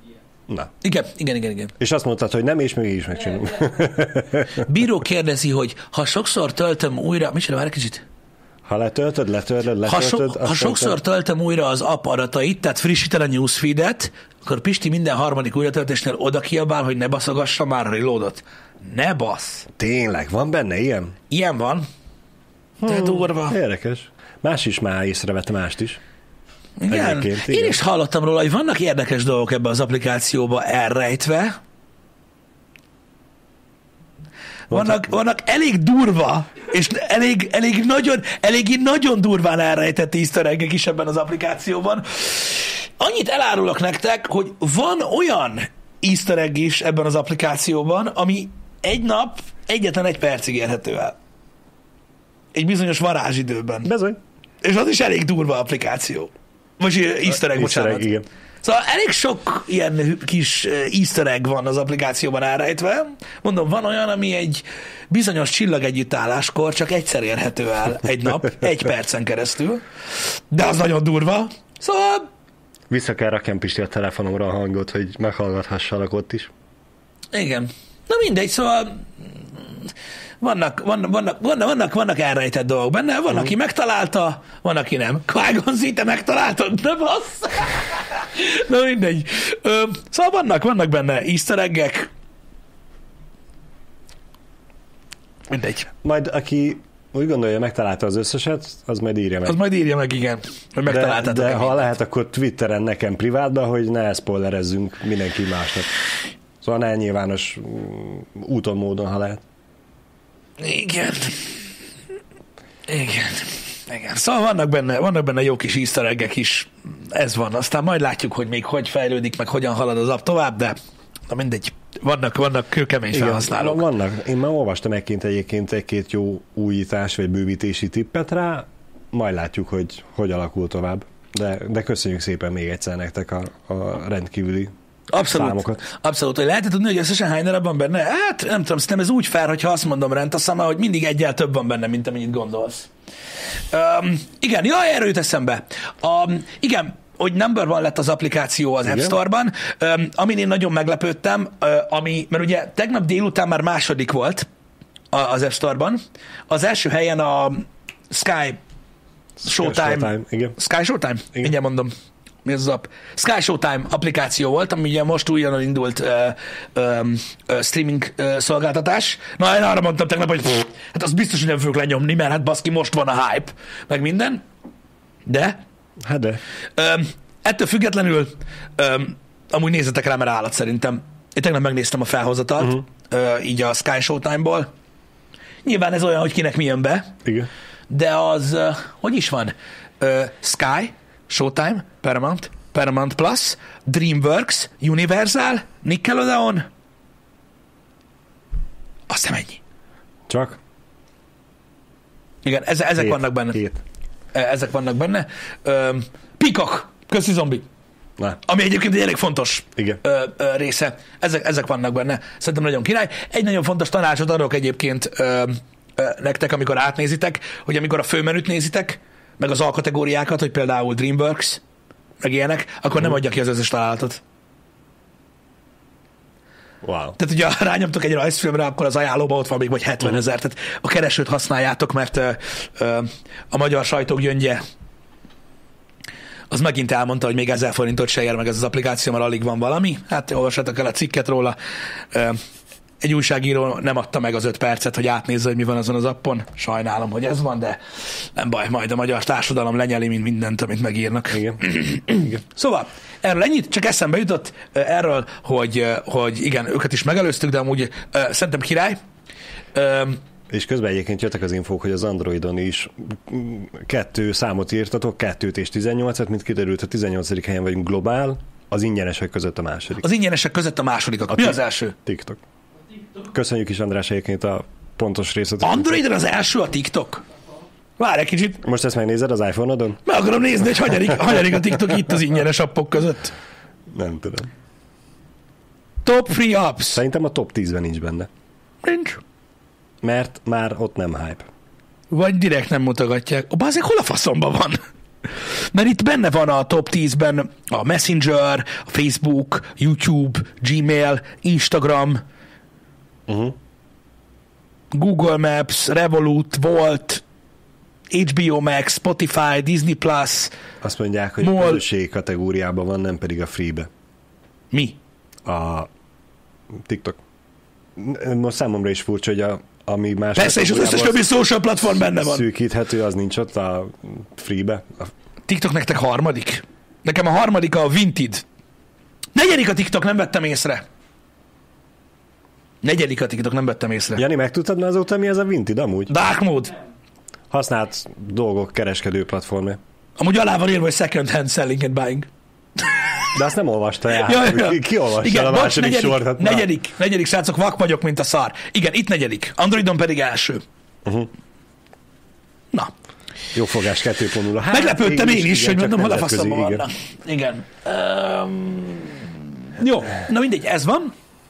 Na. Igen, igen, igen, igen. És azt mondtad, hogy nem, és még is megcsinálom. Bíró kérdezi, hogy ha sokszor töltöm újra... Micsoda, várj egy kicsit? Ha letöltöd, letörlöd, Ha, letöltöd... so, ha sokszor töltöm újra az app adatait, tehát frissíted a newsfeedet, akkor Pisti minden harmadik újratöltésnél oda kiabál, hogy ne baszogassa már a reloadot. Ne basz! Tényleg, van benne ilyen? Ilyen van. De hmm, durva. Érdekes. Más is már észrevette mást is. Igen. igen. Én is hallottam róla, hogy vannak érdekes dolgok ebbe az applikációba elrejtve. Vannak, vannak elég durva, és elég, elég nagyon, elég nagyon durván elrejtett easter egg-ek is ebben az applikációban. Annyit elárulok nektek, hogy van olyan easter egg is ebben az applikációban, ami egy nap egyetlen egy percig érhető el. Egy bizonyos varázsidőben. Bezony. És az is elég durva applikáció. Vagy easter egg, bocsánat. Igen. Szóval elég sok ilyen kis easter egg van az applikációban elrejtve. Mondom, van olyan, ami egy bizonyos csillagegyüttálláskor csak egyszer érhető el egy nap, egy percen keresztül. De az nagyon durva. Szóval... Vissza kell rakjam, Pisti, a telefonomra a hangot, hogy meghallgathassalak ott is. Igen. Na mindegy, szóval... Vannak, vannak, vannak, vannak, vannak, vannak elrejtett dolgok benne, van, uh-huh. aki megtalálta, van, aki nem. Qui-Gon Jinn, te megtaláltad? Ne bassz! Na mindegy. Ö, szóval vannak, vannak benne easter egg-ek. Mindegy. Majd aki úgy gondolja, megtalálta az összeset, az majd írja meg. Az majd írja meg, igen. Hogy megtaláltátok. De, de ha lehet, akkor Twitteren nekem privátban, hogy ne spoilerezzünk mindenki másnak. Szóval ne nyilvános úton, módon, ha lehet. Igen. Igen. Igen. Szóval vannak benne, vannak benne jó kis easter egg-ek is. Ez van. Aztán majd látjuk, hogy még hogy fejlődik, meg hogyan halad az app tovább, de na mindegy. Vannak, vannak kőkemény felhasználók. Vannak. Én már olvastam egyébként egyébként egy-két jó újítás vagy bővítési tippet rá, majd látjuk, hogy hogy alakul tovább. De, de köszönjük szépen még egyszer nektek a, a rendkívüli Abszolút, számokat. abszolút. Hogy lehetett tudni, hogy összesen hány darab van benne? Hát nem tudom, szerintem ez úgy fel, hogyha azt mondom rend, azt hiszem, hogy mindig egyel több van benne, mint amennyit gondolsz. Um, igen, jaj, erről jut eszembe. Um, igen, hogy number one lett az applikáció az igen. App Store-ban, um, amin én nagyon meglepődtem, uh, ami, mert ugye tegnap délután már második volt az App Store-ban. Az első helyen a Sky Showtime. Showtime igen. Sky Showtime? Igen. Mindjárt mondom. Mi az az app? Sky Showtime applikáció volt, ami ugye most újonnan indult uh, um, uh, streaming uh, szolgáltatás. Na, én arra mondtam tegnap, hogy pff, hát az biztos, hogy nem fogok lenyomni, mert hát baszki, most van a hype, meg minden. De? Hát de. Um, ettől függetlenül um, amúgy nézzetek rá, mert állat szerintem. Én tegnap megnéztem a felhozatalt, uh-huh. uh, így a Sky Showtime-ból. Nyilván ez olyan, hogy kinek mi jön be. Igen. De az, uh, hogy is van? Uh, Sky, Showtime, Paramount, Paramount Plus, DreamWorks, Universal, Nickelodeon. Azt hiszem ennyi. Csak? Igen, ez, ezek Hét. vannak benne. Hét. Ezek vannak benne. Um, Peacock, köszi zombi. Na. Ami egyébként egy elég fontos Igen. Ö, ö, része. Ezek, ezek vannak benne. Szerintem nagyon király. Egy nagyon fontos tanácsot adok egyébként ö, ö, nektek, amikor átnézitek, hogy amikor a főmenüt nézitek, meg az alkategóriákat, hogy például DreamWorks, meg ilyenek, akkor nem adja ki az összes találatot. Wow. Tehát, hogyha rányomtok egy rajzfilmre, akkor az ajánlóban ott van még vagy hetvenezer. Tehát a keresőt használjátok, mert ö, ö, a magyar sajtók gyöngye az megint elmondta, hogy még ezer forintot se ér meg ez az applikáció, mert alig van valami. Hát olvassatok el a cikket róla. Egy újságíró nem adta meg az öt percet, hogy átnézze, hogy mi van azon az appon. Sajnálom, hogy ez van, de nem baj, majd a magyar társadalom lenyeli, mint mindent, amit megírnak. Igen. Igen. Szóval, erről ennyit, csak eszembe jutott erről, hogy, hogy igen, őket is megelőztük, de amúgy szerintem király. És közben egyébként jöttek az infók, hogy az Androidon is kettő számot írtatok, kettőt és tizennyolcat, mint kiderült, a tizennyolcadik helyen vagyunk globál, az ingyenesek között a második. Az ingyenesek között a másodikak. A Mi az első? TikTok. Köszönjük is, András, egyébként a pontos részlet. Androidon az első a TikTok? Várj egy kicsit. Most ezt megnézed az iPhone-odon? Meg akarom nézni, hogy hanyadik, hanyadik a TikTok itt az ingyenes appok között. Nem tudom. Top free apps. Szerintem a top tízben nincs benne. Nincs. Mert már ott nem hype. Vagy direkt nem mutogatják. Ó, bázeg, hol a faszomban van? mert itt benne van a top tízben a Messenger, a Facebook, YouTube, Gmail, Instagram, Uh-huh. Google Maps, Revolut, Volt, há bé o Max, Spotify, Disney Plus. Azt mondják, hogy Mol... a közösségi kategóriában van, nem pedig a free-be. Mi? A TikTok. Most számomra is furcsa, hogy a, ami más Persze, és az összes többi social platform benne van. Szűkíthető, az nincs ott a free-be. A... TikTok nektek harmadik? Nekem a harmadik a Vinted. Negyedik a TikTok, nem vettem észre. Negyedik a TikTok, nem vettem észre. Jani, megtudtad már azóta, mi ez a Vinted amúgy? Dark mode. Használt dolgok kereskedő platformja. Amúgy alá van írva, hogy second hand selling and buying. De azt nem olvasta el. Ja, ja. Ki, ki olvassa Igen, a bocs, második negyedik, sort? Hát negyedik, negyedik, srácok, vak vagyok, mint a szar. Igen, itt negyedik. Androidon pedig első. Uh-huh. Na. Jó fogás kettő pont nulla. Hát, Meglepődtem én is, igen, hogy mondom, hol a nemzetközi, faszomban igen. vannak. Igen. Um, jó, na mindegy, ez van.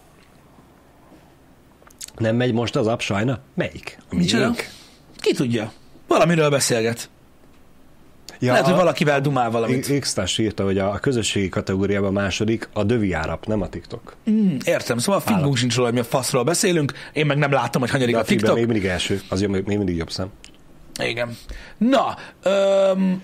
Nem megy most az app sajna? Melyik? A Micsoda? miénk? Ki tudja? Valamiről beszélget. Ja, Lehet, hogy a- valakivel dumál valamit. X-Tás írta, hogy a közösségi kategóriában második a The vé er app, nem a TikTok. Mm, értem, szóval fingunk sincs róla, hogy mi a faszról beszélünk. Én meg nem látom, hogy hanyadik De a a TikTok? TikTok. még mindig első, az jobb, még mindig jobb szem. Igen. Na, öm,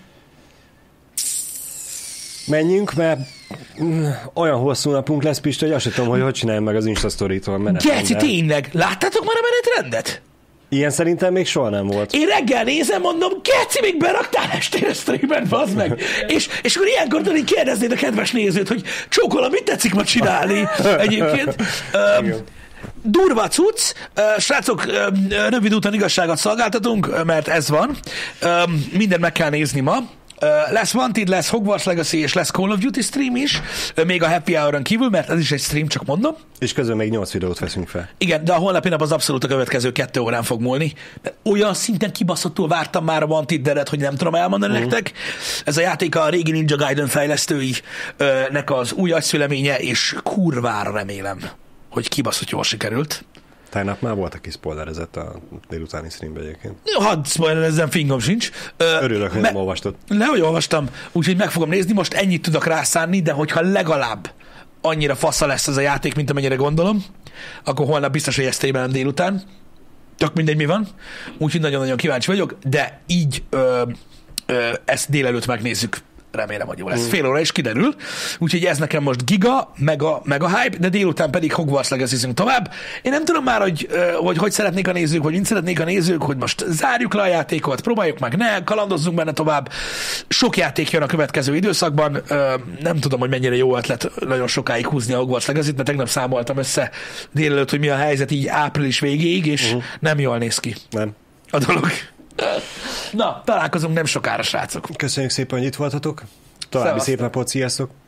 Menjünk, mert mm, olyan hosszú napunk lesz, Pista, hogy azt sem tudom, hogy hogy csináljam meg az Instastory-tól menetrendet. Geci, tényleg, láttátok már a menetrendet? Ilyen szerintem még soha nem volt. Én reggel nézem, mondom, Geci, még beraktál estére streamet, bazd meg. és, és akkor ilyenkor tudod, így kérdeznéd a kedves nézőt, hogy csókola, mit tetszik ma csinálni egyébként. Öm, Durva cucc, Ö, srácok, ö, rövid úton igazságot szolgáltatunk, mert ez van. Ö, Mindent meg kell nézni ma. Ö, Lesz Wanted, lesz Hogwarts Legacy és lesz Call of Duty stream is, ö, még a Happy Hour-on kívül, mert ez is egy stream, csak mondom. És közben még nyolc videót veszünk fel. Igen, de a holnapi nap az abszolút a következő kettő órán fog múlni. Mert olyan szinten kibaszottul vártam már a Wanted Dead-et, hogy nem tudom elmondani uh-huh. nektek. Ez a játék a régi Ninja Gaiden fejlesztőinek az új agyszüleménye, és kurvára remélem, hogy kibaszott jól sikerült. Tegnap már volt, aki spoilerezett a délutáni streambe egyébként. Hadd spoilerezzem, fingom sincs. Ö, Örülök, hogy me- nem olvastad. Lehogy olvastam, úgyhogy meg fogom nézni, most ennyit tudok rászánni, de hogyha legalább annyira fasza lesz ez a játék, mint amennyire gondolom, akkor holnap biztos, hogy ezt nem délután. Tök mindegy, mi van. Úgyhogy nagyon-nagyon kíváncsi vagyok, de így ö, ö, ezt délelőtt megnézzük. Remélem, hogy jó lesz. Fél óra is kiderül. Úgyhogy ez nekem most giga, mega, mega hype, de délután pedig Hogwarts Legacy-zünk tovább. Én nem tudom már, hogy, hogy hogy szeretnék a nézők, vagy mint szeretnék a nézők, hogy most zárjuk le a játékot, próbáljuk meg, ne, kalandozzunk benne tovább. Sok játék jön a következő időszakban. Nem tudom, hogy mennyire jó ötlet nagyon sokáig húzni a Hogwarts Legacy-t, mert tegnap számoltam össze délelőtt, hogy mi a helyzet így április végéig, és uh-huh. nem jól néz ki Nem. a dolog. Na, találkozunk nem sokára, srácok. Köszönjük szépen, hogy itt voltatok. További Szevasztok. szép napot, sziasztok!